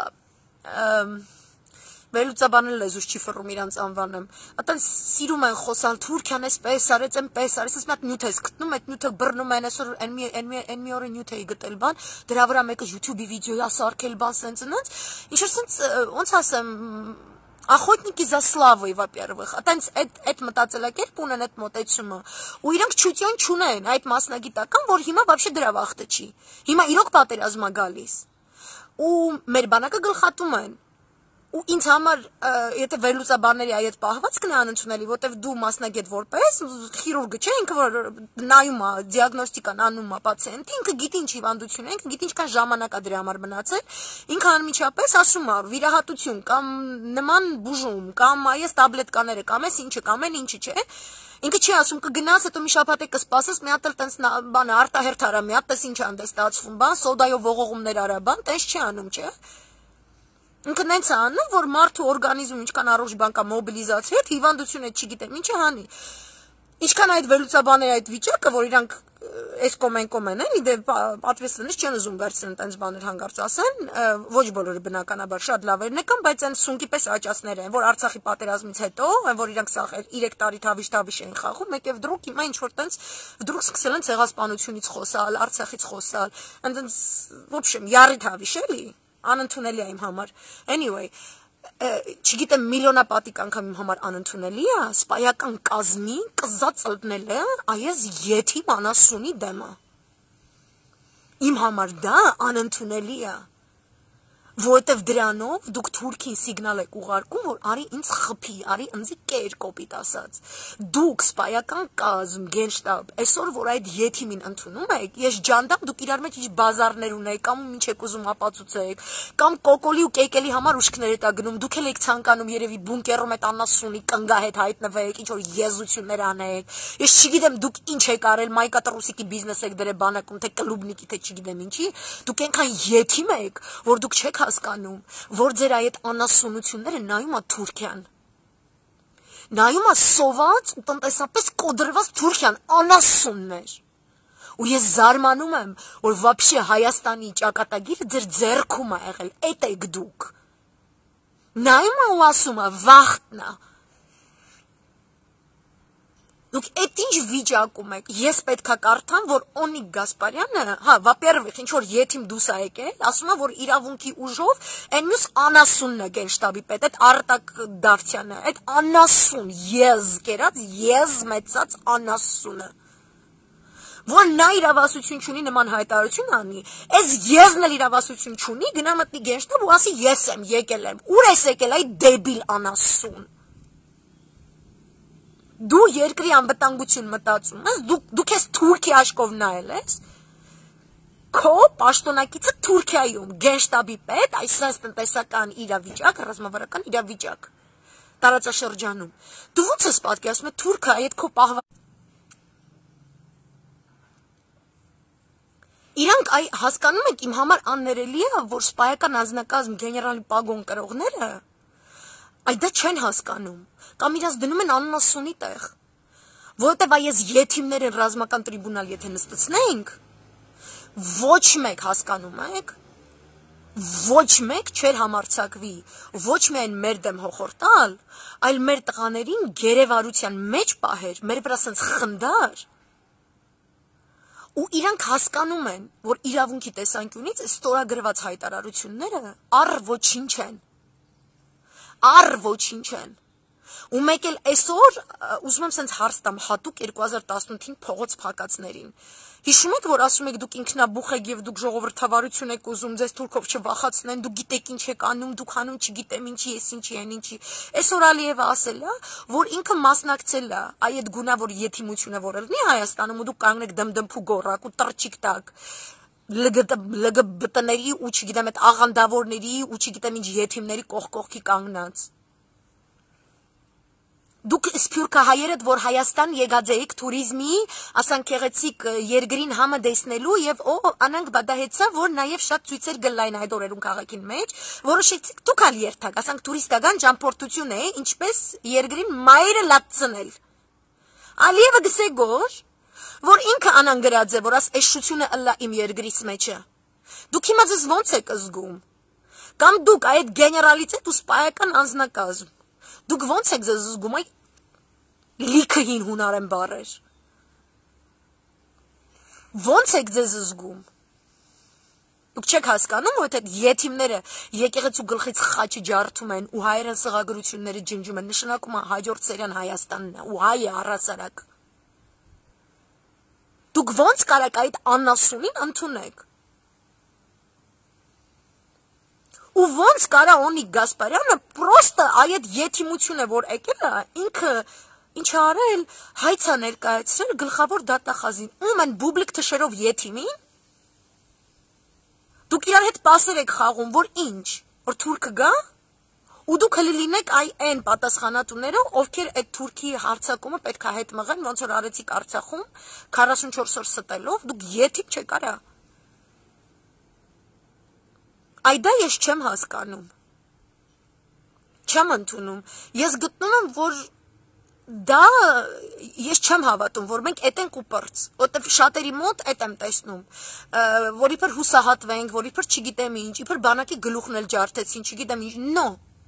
վերլուծաբանել լեզուս չի ֆռում իրանց անվանեմ։ Այդտեղ սիրում են խոսալ Թուրքիան էսպես արեց, այնպես արեց, ասես մի հատ նյութ ես գտնում, այդ նյութը բռնում են, այսօր այն մի օրը նյութ էի գտել բան, դրա վրա մեկը YouTube-ի վիդեոյա սարքել բան sense, ինչ որ sense ոնց ասեմ Охотники за славой, во-первых, այդ մտածելակերպ ունեն այդ մոտեցումը, ու իրանք չուտյոն չունեն այդ մասնագիտական, որ հիմա вообще դրա վախտը չի։ Հիմա իրոք պատերազմա գալիս։ Ու մեր բանակը գլխատում են։ Ու ինձ համար, եթե վերլուծաբանների այդ պահվածքն է անընդունելի, որտեվ դու մասնագետ որպես քիրուրգը չէ, ինքը որ նայում է, դիագնոստիկան անում է պացիենտի, ինքը գիտի ինչ հիվանդություն է, ինքը գիտի ինչքան ժամանակ է դրա համար մնացել, ինքը անմիջապես ասում է վիրահատություն կամ նման բուժում, կամ այս տաբլետկաները, կամ այս ինչը, կամ այն ինչը չէ։ Ինքը չի ասում կգնաս, հետո մի շաբաթ է կսպասես, մի հատ էլ տենց բանը արտահերթ արա, մի հատ տես ինչ ան դե ստացվում, բան, սոդայով ողողումներ արա, բան, տես չի անում, չէ։ Ինքը նենց է անում, որ մարդու օրգանիզմ ինչքան առողջ բան կա մոբիլիզացվի, այդ հիվանդությունը չգիտեմ ինչը հանի։ Ինչքան այդ վերլուծաբանների այդ վիճակը, որ իրանք այս կոմեն են, իդե պատվեստնից չեն ուզում վերցնել տենց բաներ հանգարց ասեն, ոչ բոլորը բնականաբար շատ լավերն եկան, բայց այն սունկի պես աճածներ են, որ Արցախի պատերազմից հետո, որ իրանք սա 3 տարի թավիշ էին խաղում, մեկ եւ դրուկ հիմա ինչ որ տենց դրուկ սկսել են ցեղասպանությունից խոսալ, Արցախից խոսալ, այնտենց, в общем, յարի թավիշ էլի անընդունելի է իմ համար։ Anyway, չգիտեմ միլիոնապատիկ անգամ իմ համար անընդունելի է, սպայական կազմի կզած ըլտնելը այս եթիմ անասունի դեմը։ Իմ համար դա անընդունելի է, որովհետև դրանով դուք Թուրքին սիգնալ եք ուղարկում, որ արի ինձ խփի, արի ինձի կեր կոպիտ ասած։ Դուք սպայական կազմ, գենշտաբ, այսօր որ այդ եթիմին ընդունում եք, ես ջանդամ դուք իրար մեջ ինչ բազարներ ունեք, կամ ինչ եք ուզում ապացուցեք, կամ կոկոլի ու կեկելի համար ուշքներ եք գնում, դուք էլ եք ցանկանում երևի բունկերում այդ անասունի կնգա հետ հայտնվեք, ինչ որ եզություններ անեք։ Ես չգիտեմ դուք ինչ եք արել, մայկա տրուսիկի բիզնես եք դրել բանակում, թե կլուբնիկի, թե չգիտեմ ինչի, դուք այնքան եթիմ եք, որ դուք չեք հասկանում, որ ձեր այդ անասունությունները նայում է Թուրքիան։ Նայում է սոված ու տնտեսապես կոդրված Թուրքիան, անասուններ։ Ու ես զարմանում եմ, որ вообще Հայաստանի ճակատագիրը ձեր ձեռքում է եղել, այդ եք դուք։ Նայում է ու ասում է, վախտնա։ Դուք այդ ինչ վիճակում եք, ես պետքա կարդամ, որ Օնիկ Գասպարյանը, հա, во-первых, ինչ որ եթիմ դուս է եկել, ասում է, որ իրավունքի ուժով այն մյուս անասունն է գենշտաբի պետ, այդ Արտակ Դավթյանը, այդ անասուն, եզ կերած, եզ մեծած անասունը, որ նա իրավասություն չունի նման հայտարարություն անի, այս եզն էլ իրավասություն չունի, գնա մտնի գենշտաբ ու ասի ես եմ եկել եմ, ուր ես եկել այ դեբիլ անասուն։ Դու երկրի անվտանգություն մտածում ես, դու քեզ Թուրքիա աշկով նայել ես, քո պաշտոնակիցը Թուրքիայում գենշտաբի պետ, այսպես տնտեսական իրավիճակ, ռազմավարական իրավիճակ տարածաշրջանում։ Դու ո՞նց ես պատկերացնում ես Թուրքիա այդ քո պահվա Իրանք հասկանում եք իմ համար աններելի է, որ սպայական անձնակազմ գեներալի պագոն կրողները այդ դա չեն հասկանում, կամ իրաց դնում են աննասունի տեղ, որովհետև այս եթիմները ռազմական տրիբունալ եթե նստեցնենք, ոչ մեկ հասկանում եք, ոչ մեկ չէր համարձակվի, ոչ միայն մեր դեմ հոխորտալ, այլ մեր տղաներին գերեվարության մեջ պահեր, մեր վրա սենց խնդար, ու իրանք հասկանում են, որ իրավունքի տեսանկյունից ստորագրված հայտարարությունները առ ոչինչ են, ու մեկ էլ այսօր ուզում եմ սենց հարց տամ հատուկ 2018-ին փողոց փակածներին, հիշում եք, որ ասում եք դուք ինքնաբուխ եք և դուք ժողովրդավարություն եք ուզում, ձեզ թուրքով չվախացնեն, դուք գիտեք ինչ եք անում, դուք անում չգիտեմ ինչի, ես ինչի են ինչի, այսօր Ալիևը ասել է, որ ինքը մասնակցել է, այդ գունավոր եթիմությունը որ լինի Հայաստանում ու դուք կանգնեք դմդմփու գոռակ ու տռչիկ տակ, ԼԳԲՏ-ների ու չգիտեմ այդ աղանդավորների ու չգիտեմ ինչ եթիմների կողքի կանգնած։ Դուք սփյուռքահայերդ, որ Հայաստան եկած էիք թուրիզմի, ասանք գեղեցիկ երկրին համը դեսնելու եւ անանք բադահեցա, որ նաեւ շատ ցույցեր գլային այդ օրերուն քաղաքին մեջ, որոշեցիք դուք ալ երթակ, ասանք տուրիստական ճամփորդություն է, ինչպես երկրին մայրը լացնել։ Ալիևը գսե գոր, որ ինքը անան գրած է, որ աս էշությունը ըլլա իմ երկրից մեջը։ Դուք հիմա ձեզ ոնց եք զգում։ Կամ դուք այդ գեներալից եք ու սպայական անձնակազմ։ Դուք ոնց եք ձեզ զգում այ լիքը հին հունարեն բառեր։ Ոնց եք ձեզ զգում։ Դուք չեք հասկանում, որ այդ եթիմները եկեղեցու գլխից խաչը ջարդում են ու հայերեն սղագրությունները ջնջում են, նշանակում է հաջորդ սերիան Հայաստանն է ու հայը առասարակ։ Դուք ոնց կարաք այդ աննասունին ընդունեք։ Ու ոնց կարա Օնիկ Գասպարյանը պրոստը այդ եթիմությունը, որ եկել է, ինքը ինչ արել, հայցա ներկայացրել գլխավոր դատախազին, ում են բուբլիկ թշերով եթիմին, դուք իրար հետ պասեր եք խաղում, որ ինչ, որ թուրքը գա, ու դուք հլիլինեք այն պատասխանատուները, ովքեր այդ թուրքի հարցակումը պետք է հետ մղեն, ոնց որ արեցիք Արցախում, 44 օր ստելով, դուք եթիմ չեք արա։ Այդ դա ես չեմ հասկանում, չեմ ընդունում, ես գտնում եմ, որ դա ես չեմ հավատում, որ մենք էտ ենք ու պրծ, որտև շատերի մոտ էտ եմ տեսնում, որ իբր հուսահատվենք, որ իբր չգիտեմ ինչ, իբր բանակի գլուխն էլ ջարդեցին, չգիտեմ ինչ, նո,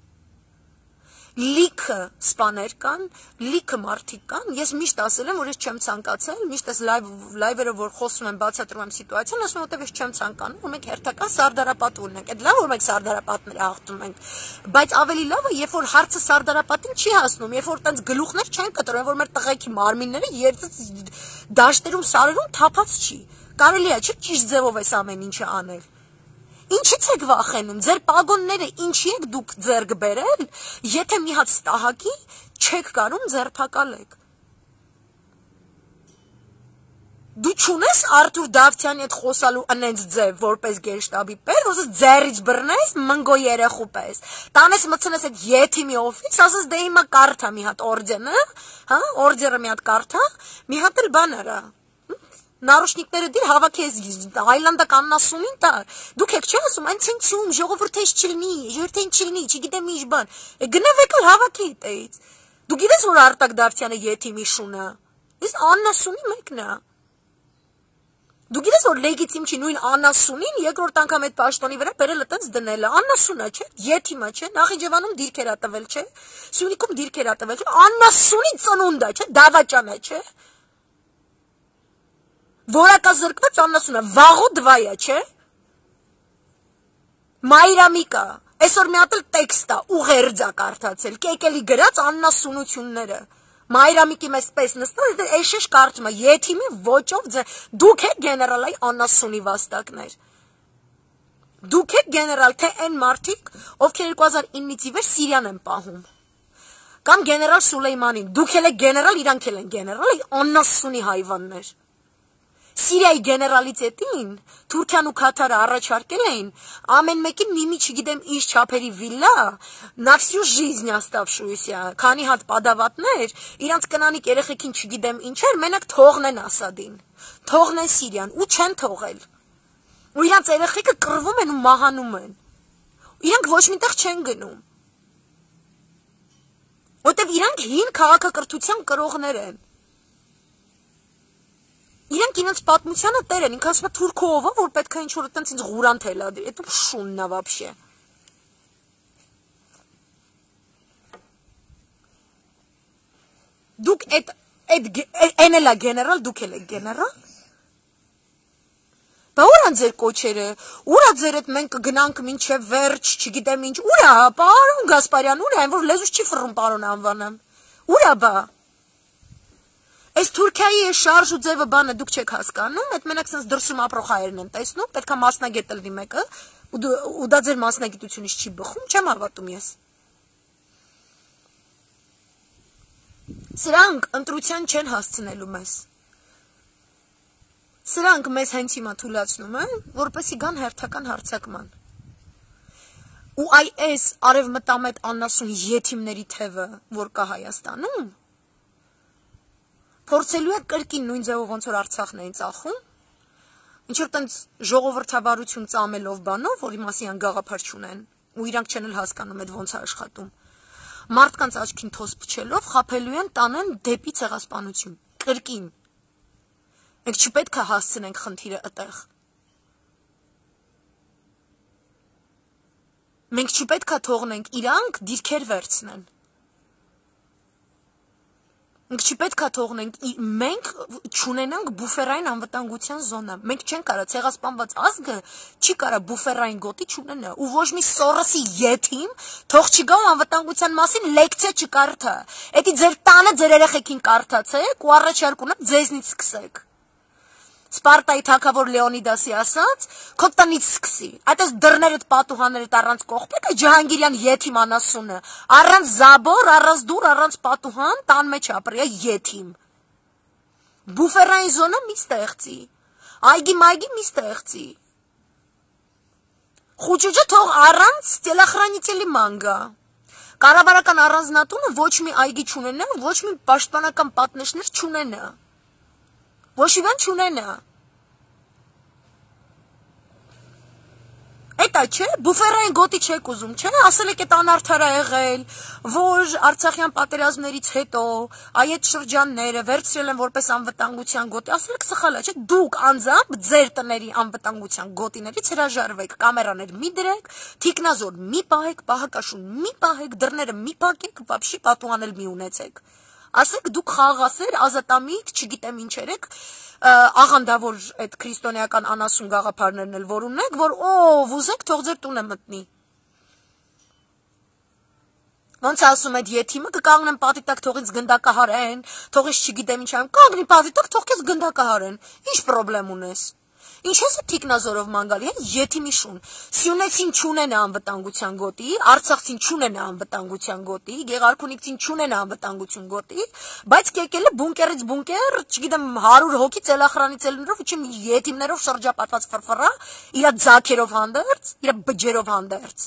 լիքը սպաներ կան, լիքը մարդիկ կան, ես միշտ ասել եմ, որ ես չեմ ցանկացել, միշտ ես լայվերը, որ խոսում եմ, բացատրում եմ սիտուացիան, ասում եմ, որտև ես չեմ ցանկանում, որ մենք հերթական սարդարապատ ունենք, այդ լավ, որ մենք սարդարապատները հաղթում ենք, բայց ավելի լավը, երբ որ հարցը սարդարապատին չի հասնում, երբ որ տենց գլուխներ չեն կտրում, որ մեր տղեկի մարմինները դաշտերում սարերում թափած չի, կարելի է չէ ճիշտ ձևով էս ամեն ինչը անել։ Ինչից եք վախենում, ձեր պագոնները ինչի եք դուք ձեռք բերել, եթե մի հատ ստահակի չեք կարում ձերբակալեք։ Դու չունես Արթուր Դավթյանի հետ խոսալու ընենց ձև, որպես գենշտաբի պետ, ոսես ձեռից բռնես, մնգո երեխու պես, տանես մցնես այդ եթիմի օֆիս, ասես դե հիմա կարդա մի հատ օրդենը, օրդերը մի հատ կարդա, մի հատ էլ բան արա։ Նարուշնիկները դիր հավաքես այլանդակ աննասումին տա, դուք եք չի ասում, այն ցնցում, ժողովուրդը չլինի, չգիտեմ ինչ բան, գնավ եկալ հավաքի տեից, դու գիտես, որ Արտակ Դավթյանը եթիմի շունը, ես աննասունի մեկն է, դու գիտես, որ լեգիտիմ չի նույն աննասունին, երկրորդ անգամ այդ պաշտոնի վրա բերելը տենց դնելը, աննասունա չէ, եթիմա չէ, Նախիջևանում դիրքեր ա տվել չէ, Սյունիքում դիրքեր ա տվել չէ, աննասունի ծնունդ է չէ, դավաճան է չէ, Որակազրկված աննասուն է, վաղու դվայա, չէ, մայրամիկա, այսօր մի հատ էլ տեքստ է, ուղերձ է կարդացել, կեկելի գրած աննասունությունները, Մայրամիկի մեզ պես նստած էշեշ կարծում է եթիմի ոճով դուք եք գեներալայի անասունի վաստակներ։ Դուք եք գեներալ թե այն մարդիկ, ովքեր 2009-ից ի վեր Սիրիան են պահում։ Կամ գեներալ Սուլեյմանին, դուք եք գեներալ, իրանք են գեներալ, անասունի հայվաններ։ Սիրիայի գեներալից հետին Թուրքիան ու Կատարը առաջարկել էին ամեն մեկին մի չգիտեմ ինչ չափերի վիլլա, на всю жизнь оставшуюся, քանի հատ падավատներ, իրանց կնանիկ երեխեքին չգիտեմ ինչեր, մենակ թողնեն Ասադին, թողնեն Սիրիան ու չեն թողել։ Ու իրանց երեխեքը կռվում են ու մահանում են։ Իրանք ոչ միտեղ չեն գնում։ Որտեւ իրանք հին քաղաքակրթության կրողներ են։ Իրանք իրենց պատմությանը տեր են, ինքը ասում է թուրքովը, որ պետք է ինչ-որ այտենց ինձ ղուրան թելադրի, это шунна вообще։ Դուք այն էլա գեներալ, դուք էլ եք գեներալ։ Բա ուր են ձեր կոչերը, ուր է ձեր այդ մենք գնանք մինչև վերջ, չգիտեմ ինչ, ուր է, պարոն Գասպարյան, ուր է, որ լեզուս չի ֆռում պարոն անվանեմ, ուր է բա։ Այս Թուրքիայի շարժ ու ձևը բանը դուք չեք հասկանում, այդ մենակ sense դրսում ապրող հայերն են տեսնում, պետք է մասնագետ լինի մեկը, ու դա ձեր մասնագիտությունից չի բխում, չեմ հավատում ես։ Սրանք ընտրության չեն հասցնելու մեզ։ Սրանք մեզ հենց հիմա թույլատնում են, որպեսզի գան հերթական հարձակման։ Ու այս արևմտամետ անասուն եթիմների թևը, որ կա Հայաստանում, փորձելու է կրկին նույն ձևով ոնց որ Արցախն էին ծախում, ինչ որ տենց ժողովրդավարություն ծամելով բանով, որի մասին գաղափար չունեն, ու իրանք չեն էլ հասկանում այդ ոնց է աշխատում։ Մարդկանց աչքին թոս փչելով խափելու են տանեն դեպի ցեղասպանություն, կրկին։ Մենք չպետք է հասցնենք խնդիրը այդտեղ։ Մենք չպետք է թողնենք իրանք դիրքեր վերցնեն։ Մենք չպետք է թողնենք մենք չունենանք բուֆերային անվտանգության զոնա։ Մենք չենք կարա ցեղասպանված ազգը չի կարա բուֆերային գոտի չունենա ու ոչ մի Սորոսի եթիմ թող չգա ու անվտանգության մասին լեկցիա չկարդա։ Էդի ձեր տանը ձեր երեխեքին կարդացեք ու առաջարկում եք ձեզնից սկսեք։ Սպարտայի թագավոր Լեոնիդասի ասած, քո տնից սկսի։ Այդպես դռներդ պատուհաններդ առանց կողպեք, Ջահանգիրյան եթիմ անասունը, առանց զաբոր, առանց դուր, առանց պատուհան, տան մեջ ապրի, եթիմ։ Բուֆերային զոնա մի ստեղծի։ Այգի մայգի մի ստեղծի։ Խուճուճը թող առանց տելախրանителի մանգա։ Կառավարական առանձնատունը ոչ մի այգի չունենա, ոչ մի պաշտպանական պատնեշներ չունենա։ Ոչ իվան չունենա։ Էտա չէ, բուֆերային գոտի չեք ուզում, չէ, ասել եք այդ անարդար է եղել, որ Արցախյան պատերազմներից հետո այդ շրջանները վերցրել են որպես անվտանգության գոտի, ասել եք սխալ է, չէ, դուք անձամբ ձեր տների անվտանգության գոտիներից հրաժարվեք, կամերաներ մի դրեք, թիկնազոր մի պահեք, պահակաշուն մի պահեք, դռները մի փակեք, вообще պատուհանել մի ունեցեք։ Ասեք դուք խաղաղասեր, ազատամիտ, չգիտեմ ինչեր եք, աղանդավոր այդ քրիստոնեական անասուն գաղափարներն էլ որ ունեք, որ ով ուզեք թող ձեր տունը մտնի։ Ոնց ասում այդ եթիմը կկանգնեն պատի տակ թող ինձ գնդակահարեն, թող ես չգիտեմ ինչ ամ, կանգնի պատի տակ թող քեզ գնդակահարեն։ Ինչ խնդրեմ ունես։ Ինչ ես թիկնազորով մանգալի, եթիմի շուն։ Սյունեցին չունեն անվտանգության գոտի, Արցախցին չունեն անվտանգության գոտի, Գեղարքունիքցին չունեն անվտանգություն գոտի, բայց եկել է բունկերից բունկեր, չգիտեմ 100 հոգի ցելախրանի ցելներով, իչի եթիմներով շրջապատված ֆրֆռա, իր ձակերով հանդերձ, իր բջերով հանդերձ։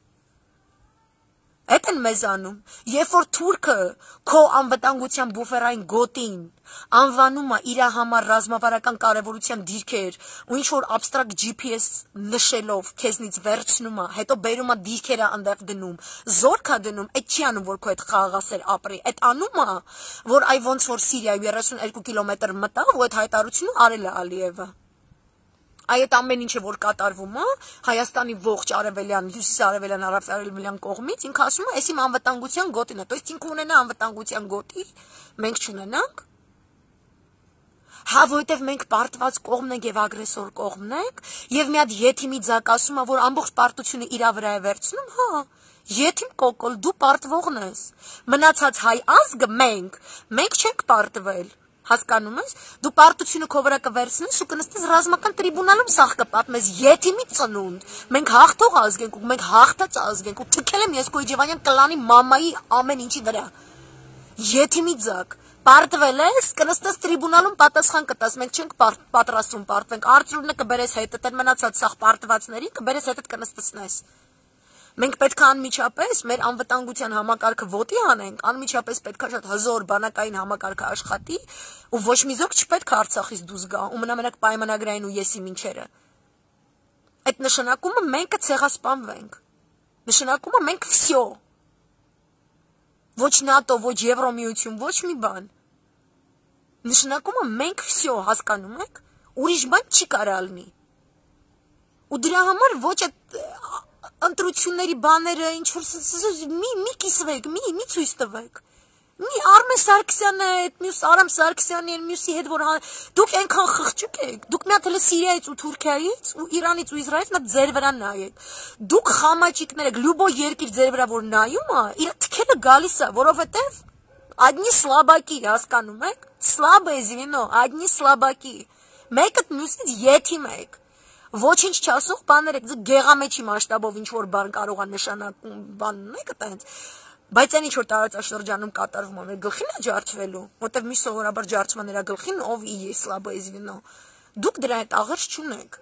Այդ են մեզ անում, երբ որ թուրքը քո անվտանգության բուֆերային գոտին անվանում է իր համար ռազմավարական կարևորության դիրքեր ու ինչ-որ абստրակտ GPS նշելով քեզնից վերցնում է, հետո բերում է դիրքերը այնտեղ դնում, զորք է դնում, այդ չի անում, որ քո այդ խաղաղասեր ապրի, այդ անում է, որ այ ոնց որ Սիրիայում 32 կիլոմետր մտավ ու այդ հայտարարությունը արել է Ալիևը։ Այդ ամեն ինչը որ կատարվում է Հայաստանի ողջ արևելյան, հյուսիսարևելյան, հարավարևելյան կողմից, ինքը ասում է, այս իմ անվտանգության գոտին է, то есть ինքը ունենա անվտանգության գոտի, մենք չունենանք։ Հա, որովհետև մենք պարտված կողմն ենք եւ ագրեսոր կողմն ենք, եւ մի հատ եթիմի ձակ ասում է, որ ամբողջ պարտությունը իր վրա է վերցնում, հա, Եթիմ կոկոլ դու պարտվողն ես։ Մնացած հայ ազգը մենք չենք պարտվել։ Հասկանում ես, դու պարտությունը քո վրա կվերցնես ու կնստես ռազմական տրիբունալում սաղ կպատմես եթիմի ծնունդ։ Մենք հաղթող ազգ ենք ու մենք հաղթած ազգ ենք ու թքել եմ ես քո Իջևանյան կլանի մամայի ամեն ինչի վրա։ Եթիմի ձակ պարտվել ես, կնստես տրիբունալում պատասխան կտաս, մենք չենք պատրաստում պարտվենք, արծրուրը կբերես հետդ, այն մնացած սաղ պարտվածներին կբերես հետդ կնստեցնես։ Մենք պետք է անմիջապես մեր անվտանգության համակարգը ոտի անենք, անմիջապես պետք է շատ հզոր բանակային համակարգը աշխատի, ու ոչ մի զոք չպետք է Արցախից դուրս գա, ու մնամենակ պայմանագրային ու եսի մինչերը։ Այդ նշանակումը մենք կցեղասպանվենք։ Նշանակումը մենք վсё։ Ոչ ՆԱՏՕ, ոչ Եվրոմիություն, ոչ մի բան։ Նշանակումը մենք վсё, հասկանում եք, ուրիշ բան չի կարա լինի։ Ու դրա համար ոչ այդ ընտրությունների բաները ինչ որ մի կիսվեք, մի ցույց տվեք։ Մի Արմեն Սարգսյանը, այդ մյուս Արամ Սարգսյանի, մյուսի հետ որ դուք այնքան խղճուկ եք, դուք մի հատ էլ Սիրիայից ու Թուրքիայից ու Իրանից ու Իսրայելից նա ձեր վրա նայեք։ Դուք խամաճիկներ եք, լյուբո երկիր ձեր վրա որ նայում է, իր թքելը գալիս է, որովհետև одни слабаки, հասկանում եք։ Слабые звено, одни слабаки։ Մեկը մյուսից եթիմ եք։ Ոչինչ չասող բաներ եք, գեղամեջի մասշտաբով ինչ որ բան կարող է նշանակում, բան ունեք այտենց, բայց այն ինչ որ տարածաշրջանում կատարվում է, մեր գլխին է ջարդվելու, որտեվ մի սովորաբար ջարդվում է նրա գլխին, ով ի слабое звено։ Դուք դրա հետ աղերս չունեք։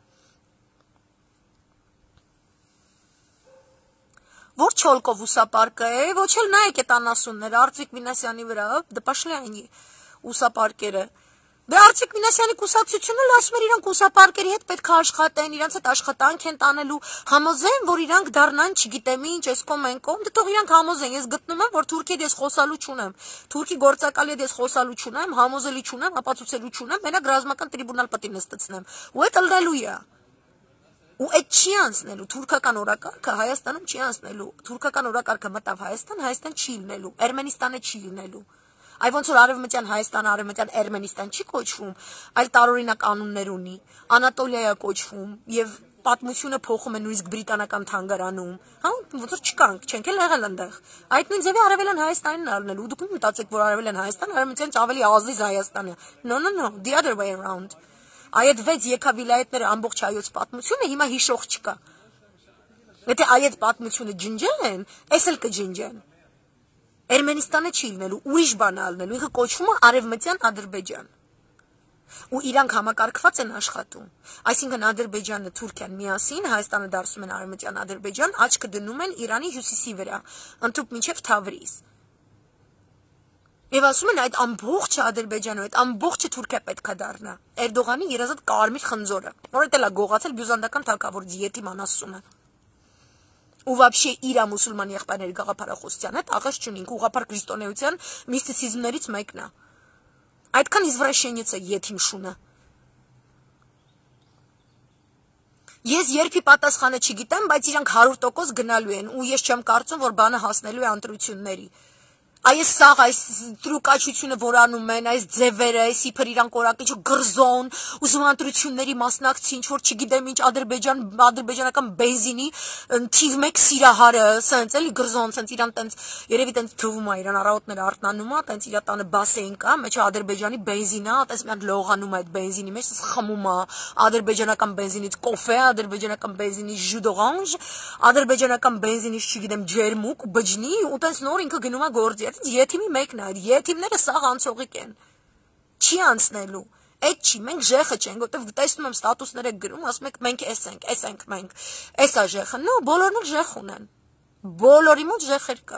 Որ Չոլկով ուսապարկը է, ոչ էլ նայեք այդ անասունները, Արծիկ Մինասյանի վրա, դա պաշլի այնի ուսապարկերը։ Դե Արծիկ Մինասյանի կուսակցությունը ասում էր իրանք ուսապարկերի հետ պետք է աշխատեն, իրանք հետ աշխատանք են տանելու, համոզեն, որ իրանք դառնան, չգիտեմ ինչ, այսքոմ ենքոմ, դե թող իրանք համոզեն, ես գտնում եմ, որ Թուրքիա դες խոսալու չունեմ, Թուրքի գործակալի դες խոսալու չունեմ, համոզելի չունեմ, ապացուցելու չունեմ, մենակ ռազմական տրիբունալ պետք է նստեցնեմ, ու այդ ըլդալու է։ Ու այդ չի անցնելու, թուրքական օրակարգը Հայաստանում չի անցնելու, թուրքական օրակարգը մտավ Հայաստան չի լինելու, Էրմենիստանը չի լինելու։ Այ ոնց որ Արևմտյան Հայաստանը, Արևմտյան Էրմենիստան չի կոչվում, այլ տարօրինակ անուններ ունի, Անատոլիա է կոչվում, եւ պատմությունը փոխում է նույնիսկ բրիտանական թանգարանում, հա, ոնց որ չկանք, չենք էլ եղել այնտեղ։ Այդ նույն ձևի Արևելյան Հայաստանն է լինելու, դուք մտածեք, որ Արևելյան Հայաստանը Արևմտյանից ավելի ազիզ Հայաստան է։ No, the other way around։ Այդ 6 եկավիլայետները ամբողջ հայոց պատմությունը հիմա հիշող չկա։ Եթե այդ պատմությունը ջնջել են, էս էլ կջնջեն։ Էրմենիստանը չի լինելու, ուրիշ բան է լինելու, ինքը կոչվում է Արևմտյան Ադրբեջան։ Ու իրանք համակարգված են աշխատում։ Այսինքն Ադրբեջանը, Թուրքիան միասին, Հայաստանը դարձում են Արևմտյան Ադրբեջան, աչքը դնում են Իրանի հյուսիսի վրա, ընդհուպ մինչև Թավրիզ։ Եվ ասում են այդ ամբողջը Ադրբեջանը, այդ ամբողջը Թուրքիա պետք է դառնա։ Էրդողանի երազած կարմիր խնձորը, որ էլ է գողացել բյուզանդական թագավորի եթիմ անասունը։ Ու вообще իր մուսուլման եղբայրների գաղափարախոսության հետ աղերս չունենք, ուղղափառ քրիստոնեության միստիցիզմներից մեկն է։ Այդքան իզվրաշենец է եթիմ շունը։ Ես երբի պատասխանը չգիտեմ, բայց իրանք 100% գնալու են, ու ես չեմ կարծում, որ բանը հասնելու է ընտրությունների։ Այս սաղ, այս տրուկաչությունը, որ անում են, այս ձևերը, այս իբր իրանք օրակիչ գրզոն, ուզում ընտրությունների մասնակցի, ինչ որ չգիտեմ ինչ ադրբեջանական բենզինի թիվ 1 սիրահարը, սենց էլի գրզոն, սենց իրան տենց երևի տենց թվում է, իրան առավոտները արթնանում է, տենց իր տանը բասեին կա, մեջը ադրբեջանի բենզին է, տենց մի հատ լողանում է այդ բենզինի մեջ, խմում է, ադրբեջանական բենզինից կոֆե, ադրբեջանական բենզինից jus d'orange, ադրբեջանական բենզինից չգիտեմ ջերմուկ, բջնի, ու տենց նոր ինքը գնում է գործի Եթիմի մեկն է, եթիմները սաղ անցողիկ են, չի անցնելու, այդ չի, մենք ժեխը չենք, որտև տեսնում եմ ստատուսներ եք գրում, ասում եք մենք էս ենք մենք, էս է ժեխը, նո, բոլորն էլ ժեխ ունեն, բոլորի մոտ ժեխեր կա,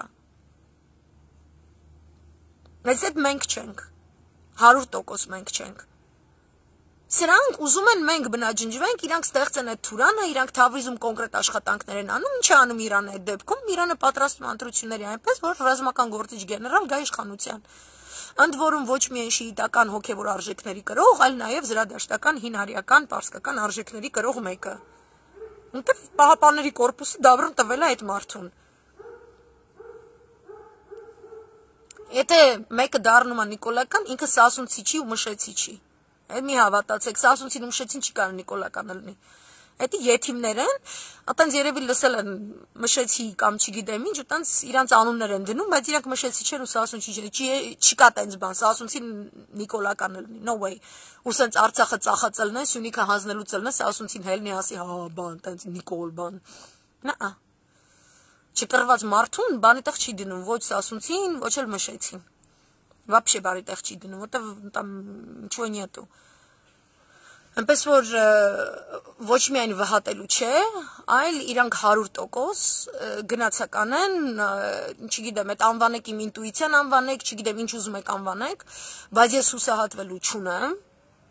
բայց այդ մենք չենք, 100% մենք չենք, սրանք ուզում են մենք բնաջնջվենք, իրանք ստեղծեն այդ թուրանը, իրանք Թավրիզում կոնկրետ աշխատանքներ են անում, ինչ է անում Իրանը այդ դեպքում, Իրանը պատրաստում ընտրությունների այնպես, որ ռազմական գործիչ գեներալ գա իշխանության։ Ընդ որում ոչ միայն շիիտական հոգևոր արժեքների կրող, այլ նաև զրադաշտական, հինարիական, պարսկական արժեքների կրող մեկը։ Որտեվ Պահապանների կորպուսը դաբրուն տվել է այդ մարդուն։ Եթե մեկը դառնում է նիկոլական, ինքը սասունցի չի ու մշեցի չի։ Մի հավատացեք, սասունցին ու մշեցին չի կարող նիկոլական լինի։ Էդի եթիմներ են, այտենց երևի լսել են մշեցի կամ չգիտեմ ինչ, այտենց իրանց անուններ են դնում, բայց իրանք մշեցի չեն ու սասուն չկա տենց բան, սասունցի Նիկոլական լինի, no way։ Ու սենց Արցախը ծախածելն է, Սյունիքը հանձնելուծելն է, սասունցին հելնի ասի, հա, բան, տենց Նիկոլ բան։ Նա։ Չկրված մարդուն բանի տեղ չի դնում, ոչ սասունցին, ոչ էլ մշեցին։ Вообще բարի տեղ չի դնում, որտեվ там ничего нету։ Այնպես որ ոչ միայն վհատելու չէ, այլ իրանք 100% գնացական են, չգիտեմ, այդ անվանեք իմ ինտուիցիան անվանեք, չգիտեմ ինչ ուզում եք անվանեք, բայց ես հուսահատվելու չունեմ։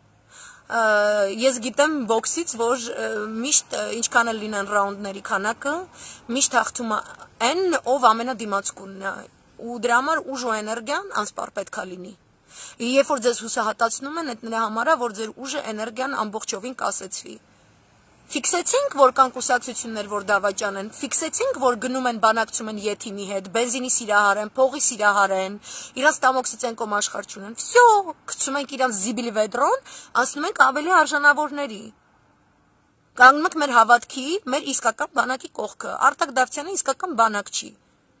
Ես գիտեմ բոքսից, որ միշտ ինչքան էլ լինեն ռաունդների քանակը, միշտ հաղթում են, ով ամենադիմացկունն է, ու դրա համար ուժ ու էներգիան անսպառ պետք է լինի։ Երբ որ ձեզ հուսահատացնում են, այդ նրա համար է, որ ձեր ուժը էներգիան ամբողջովին կասեցվի։ Ֆիքսեցինք, որ կան կուսակցություններ, որ դավաճան են, ֆիքսեցինք, որ գնում են բանակցում են եթիմի հետ, բենզինի սիրահար են, փողի սիրահար են, իրանց տամոքսիցենկոմ աշխարհ չունեն։ Վсё, գցում ենք իրանց զիբիլի վեդրոն, ասնում ենք ավելի արժանավորների։ Կանգնում ենք մեր հավատքի, մեր իսկական բանակի կողքը։ Արտակ Դավթյանը իսկական բանակ չի։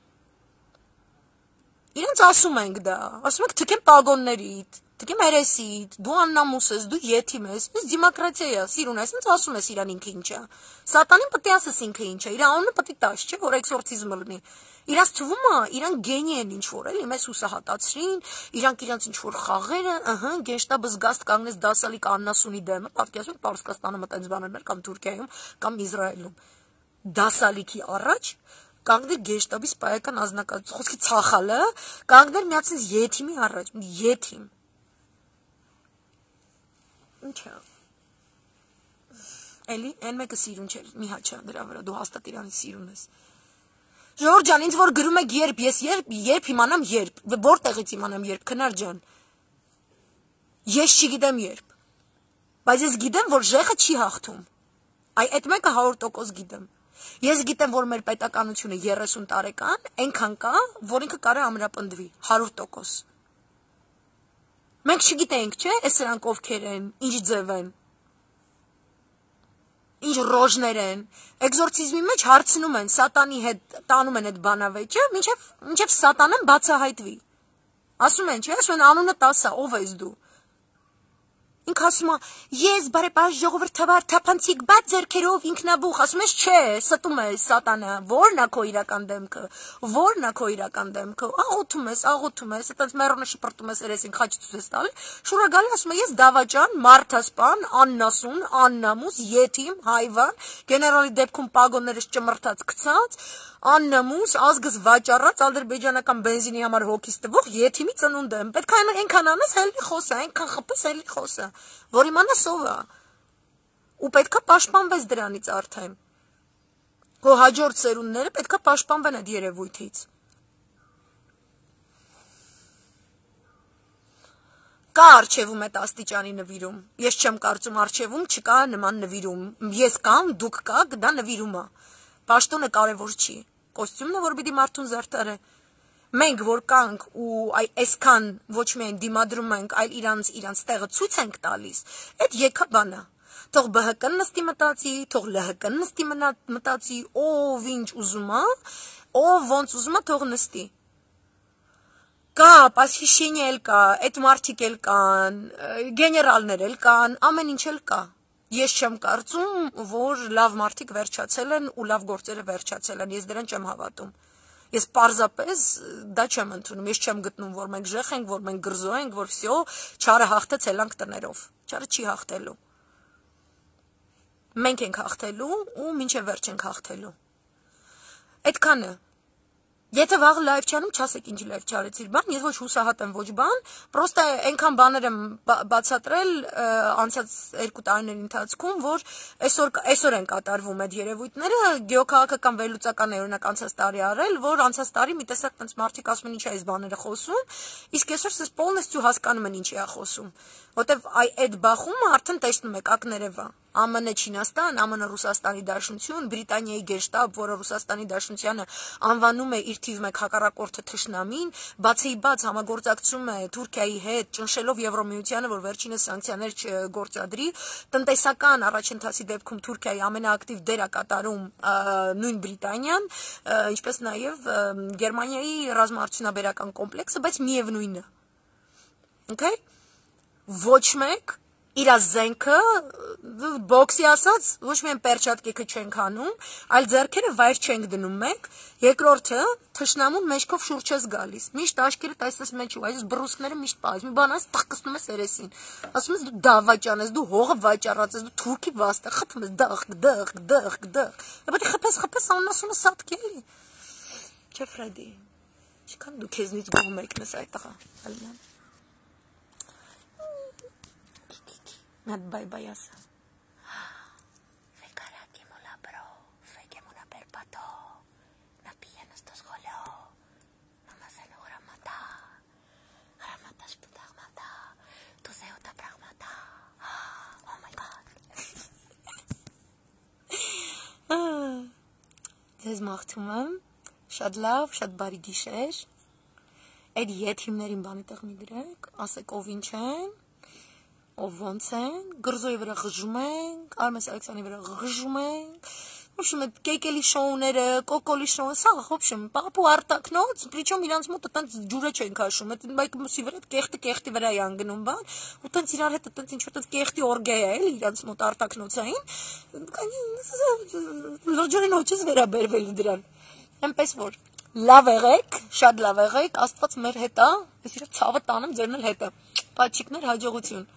Իրենց ասում ենք դա, ասում ենք թքեմ պագոններիդ, թքեմ երեսիդ, դու աննամուս ես, դու եթիմ ես, ես դեմոկրատիա է, սիրուն ես, ինձ ասում ես իրան ինքը ինչ է։ Սատանին պետք է ասես ինքը ինչ է, իր անունը պետք է տաս, չէ, որ էքսորցիզմը լինի։ Իրանց թվում է, իրան գենի են ինչ որ էլի, մեզ հուսահատացրին, իրանք իրենց ինչ որ խաղերը, ըհը, գենշտաբը զգաստ կանգնեց դասալիկ Աննասունի դեմը, պատկերացնում Պարսկաստանում այդպես բաներ կամ Թուրքիայում կամ Իսրայելում։ Դասալիքի առաջ կանգներ գեշտաբի սպայական ազնագազույց, խոսքի ցախալը, կանգներ միացից եթիմի առաջ, եթիմ։ Ինչ է։ Էլի, այն մեկը սիրուն չէր, մի հաչա դրա վրա, դու հաստատ իրանից սիրուն ես։ Ժորժ ջան, ինձ որ գրում եք երբ, ես երբ իմանամ երբ, որտեղից իմանամ երբ, քնար ջան։ Ես չգիտեմ երբ։ Բայց ես գիտեմ, որ ժեղը չի հաղթում։ Այ այդ մեկը 100% գիտեմ։ Ես գիտեմ, որ մեր պետականությունը 30 տարեկան, այնքան կա, որ ինքը կարա ամրապնդվի 100%։ Մենք չգիտենք, չէ, այս սրանք ովքեր են, ինչ ձև են, ինչ ռոժներ են, էքզորցիզմի մեջ հարցնում են, սատանի հետ տանում են այդ բանավեճը, մինչև սատանան բացահայտվի։ Ասում են, չէ, ասում են անունը տասա, ով ես դու։ Ինքը ասում է, ես բարեպաշտ ժողովրդավար թափանցիկ բաց ձեռքերով ինքնաբուխ, ասում ես, չէ, ստում ես սատանա, որն է քո իրական դեմքը, որն է քո իրական դեմքը, աղոթում ես, այտենց մեռոնը շպրտում ես երեսին խաչ ցույց տալի, շուրա գալի ասում է, ես դավաճան, մարդասպան, աննասուն, աննամուս, եթիմ, հայվան, գեներալի դեպքում պագոններս ճմրթած գցած, աննամուս, ազգս վաճառած, ադրբեջանական բենզինի համար հոգիս տվող եթիմի ծնունդ եմ, պետք է այնքան անես հելի խոսա, այնքան խփես հելի խոսա, որ իմանաս ով է, ու պետք է պաշտպանվես դրանից արդեն, քո հաջորդ սերունդները պետք է պաշտպանվեն այդ երևույթից։ Կա արջևում այդ աստիճանի նվիրում, ես չեմ կարծում արջևում չկա նման նվիրում, ես կամ, դուք կաք, դա նվիրում է, պաշտոնը կարևոր չի, կոստյումն է, որ պիտի մարդուն զարդարե, մենք որ կանք ու այսքան ոչ միայն դիմադրում ենք, այլ իրանց տեղը ցույց ենք տալիս, այդ եկա բանա, թող ԲՀԿ-ն նստի մտածի, թող ԼՀԿ-ն նստի մտածի, ով ինչ ուզում է, ով ոնց ուզում է, թող նստի։ Կա, պասխիշենի էլ կա, այդ մարդիկ էլ կան, գեներալներ էլ կան, ամեն ինչ էլ կա։ Ես չեմ կարծում, որ լավ մարդիկ վերջացել են ու լավ գործերը վերջացել են, ես դրան չեմ հավատում։ Ես պարզապես դա չեմ ընդունում, ես չեմ գտնում, որ մենք ժեխ ենք, որ մենք գրզո ենք, որ վсё, չարը հաղթեց ելանք տներով, չարը չի հաղթելու։ Մենք ենք հաղթելու ու մինչև վերջ ենք հաղթելու։ Այդքանը։ Եթե վաղ լայվ չանում, չասեք ինչ լայվ չարեցիր բան, ես ոչ հուսահատ եմ, ոչ բան, պրոստը այնքան բաներ եմ բացատրել անցած 2 տարիների ընթացքում, որ այսօր են կատարվում այդ երևույթները, գեոքաղաքական վերլուծական է օրինակ անցած տարի արել, որ անցած տարի մի տեսակ տենց մարդիկ ասում են ինչ է այս բաները խոսում, իսկ այսօր ես պոլնեստյու հասկանում են ինչ է խոսում, որտեվ այդ բախումը արդեն տեսնում եք ակներևա, ԱՄՆ Չինաստան, ԱՄՆ Ռուսաստանի Դաշնություն, Բրիտանիայի գեշտաբ, որը Ռուսաստանի Դաշնությանը անվանում է իր թիվ 1 հակառակորդը թշնամին, բացի բաց համագործակցում է Թուրքիայի հետ, ճնշելով Եվրոմիությանը, որ վերջինս սանկցիաներ չգործադրի, տնտեսական առաջընթացի դեպքում Թուրքիայի ամենաակտիվ դերը կատարում նույն Բրիտանիան, ինչպես նաև Գերմանիայի ռազմաարդյունաբերական կոմպլեքսը, բայց միևնույնն է։ Okay? Ոչ մեկ իր զենքը բոքսի ասած ոչ միայն պերչատկիկը չենք անում, այլ ձեռքերը վայր չենք դնում մեկ, երկրորդը թշնամուն մեջքով շուրջ ես գալիս։ Միշտ աշկերտ այսպես մեջ ու այս բռուսկները միշտ պահես։ Մի բան այս տխկացնում ես երեսին։ Ասում ես դու դավաճան ես, դու հողը վաճառած ես, դու թուրքի վաստը, խփում ես դղ։ Բայց խփես աննասումը սատկելի։ Չէ Ֆրեդի։ Ինչքան դու քեզնից գոհ մեկնես այդ տղա։ Ալման։ Nad baiasa. Fekarakimu bro, fekemuna perpato. Na pianos tos golo. Namasano gramata. Gramatas putagmata. Tu seota pragmata. Oh my god. Ձեզ մաղթում եմ, շատ լավ, շատ բարի գիշեր։ Այդ եթիմներին բանի տեղ մի դրեք, ասեք ով ինչ են։ Ով ոնց են, գրզոյի վրա ղժում ենք, Արմես Ալեքսյանի վրա ղժում ենք, в общем, կեկելի շոուները, կոկոլի շոու, սա, в общем, պապու արտակնոց, причем իրանց մոտ տենց ջուրը չեն քաշում, այդ բայկ մուսի վրա կեղտի վրա են գնում, բան, ու տենց իրար հետ տենց ինչ որ տենց կեղտի օրգեա է, իրանց մոտ արտակնոցային, լոջորին ոչես վերաբերվել դրան։ Այնպես որ լավ եղեք, շատ լավ եղեք, Աստված մեր հետ է, ես իր ցավը տանեմ, ձերն էլ հետը։ Պաչիկներ, հաջողություն։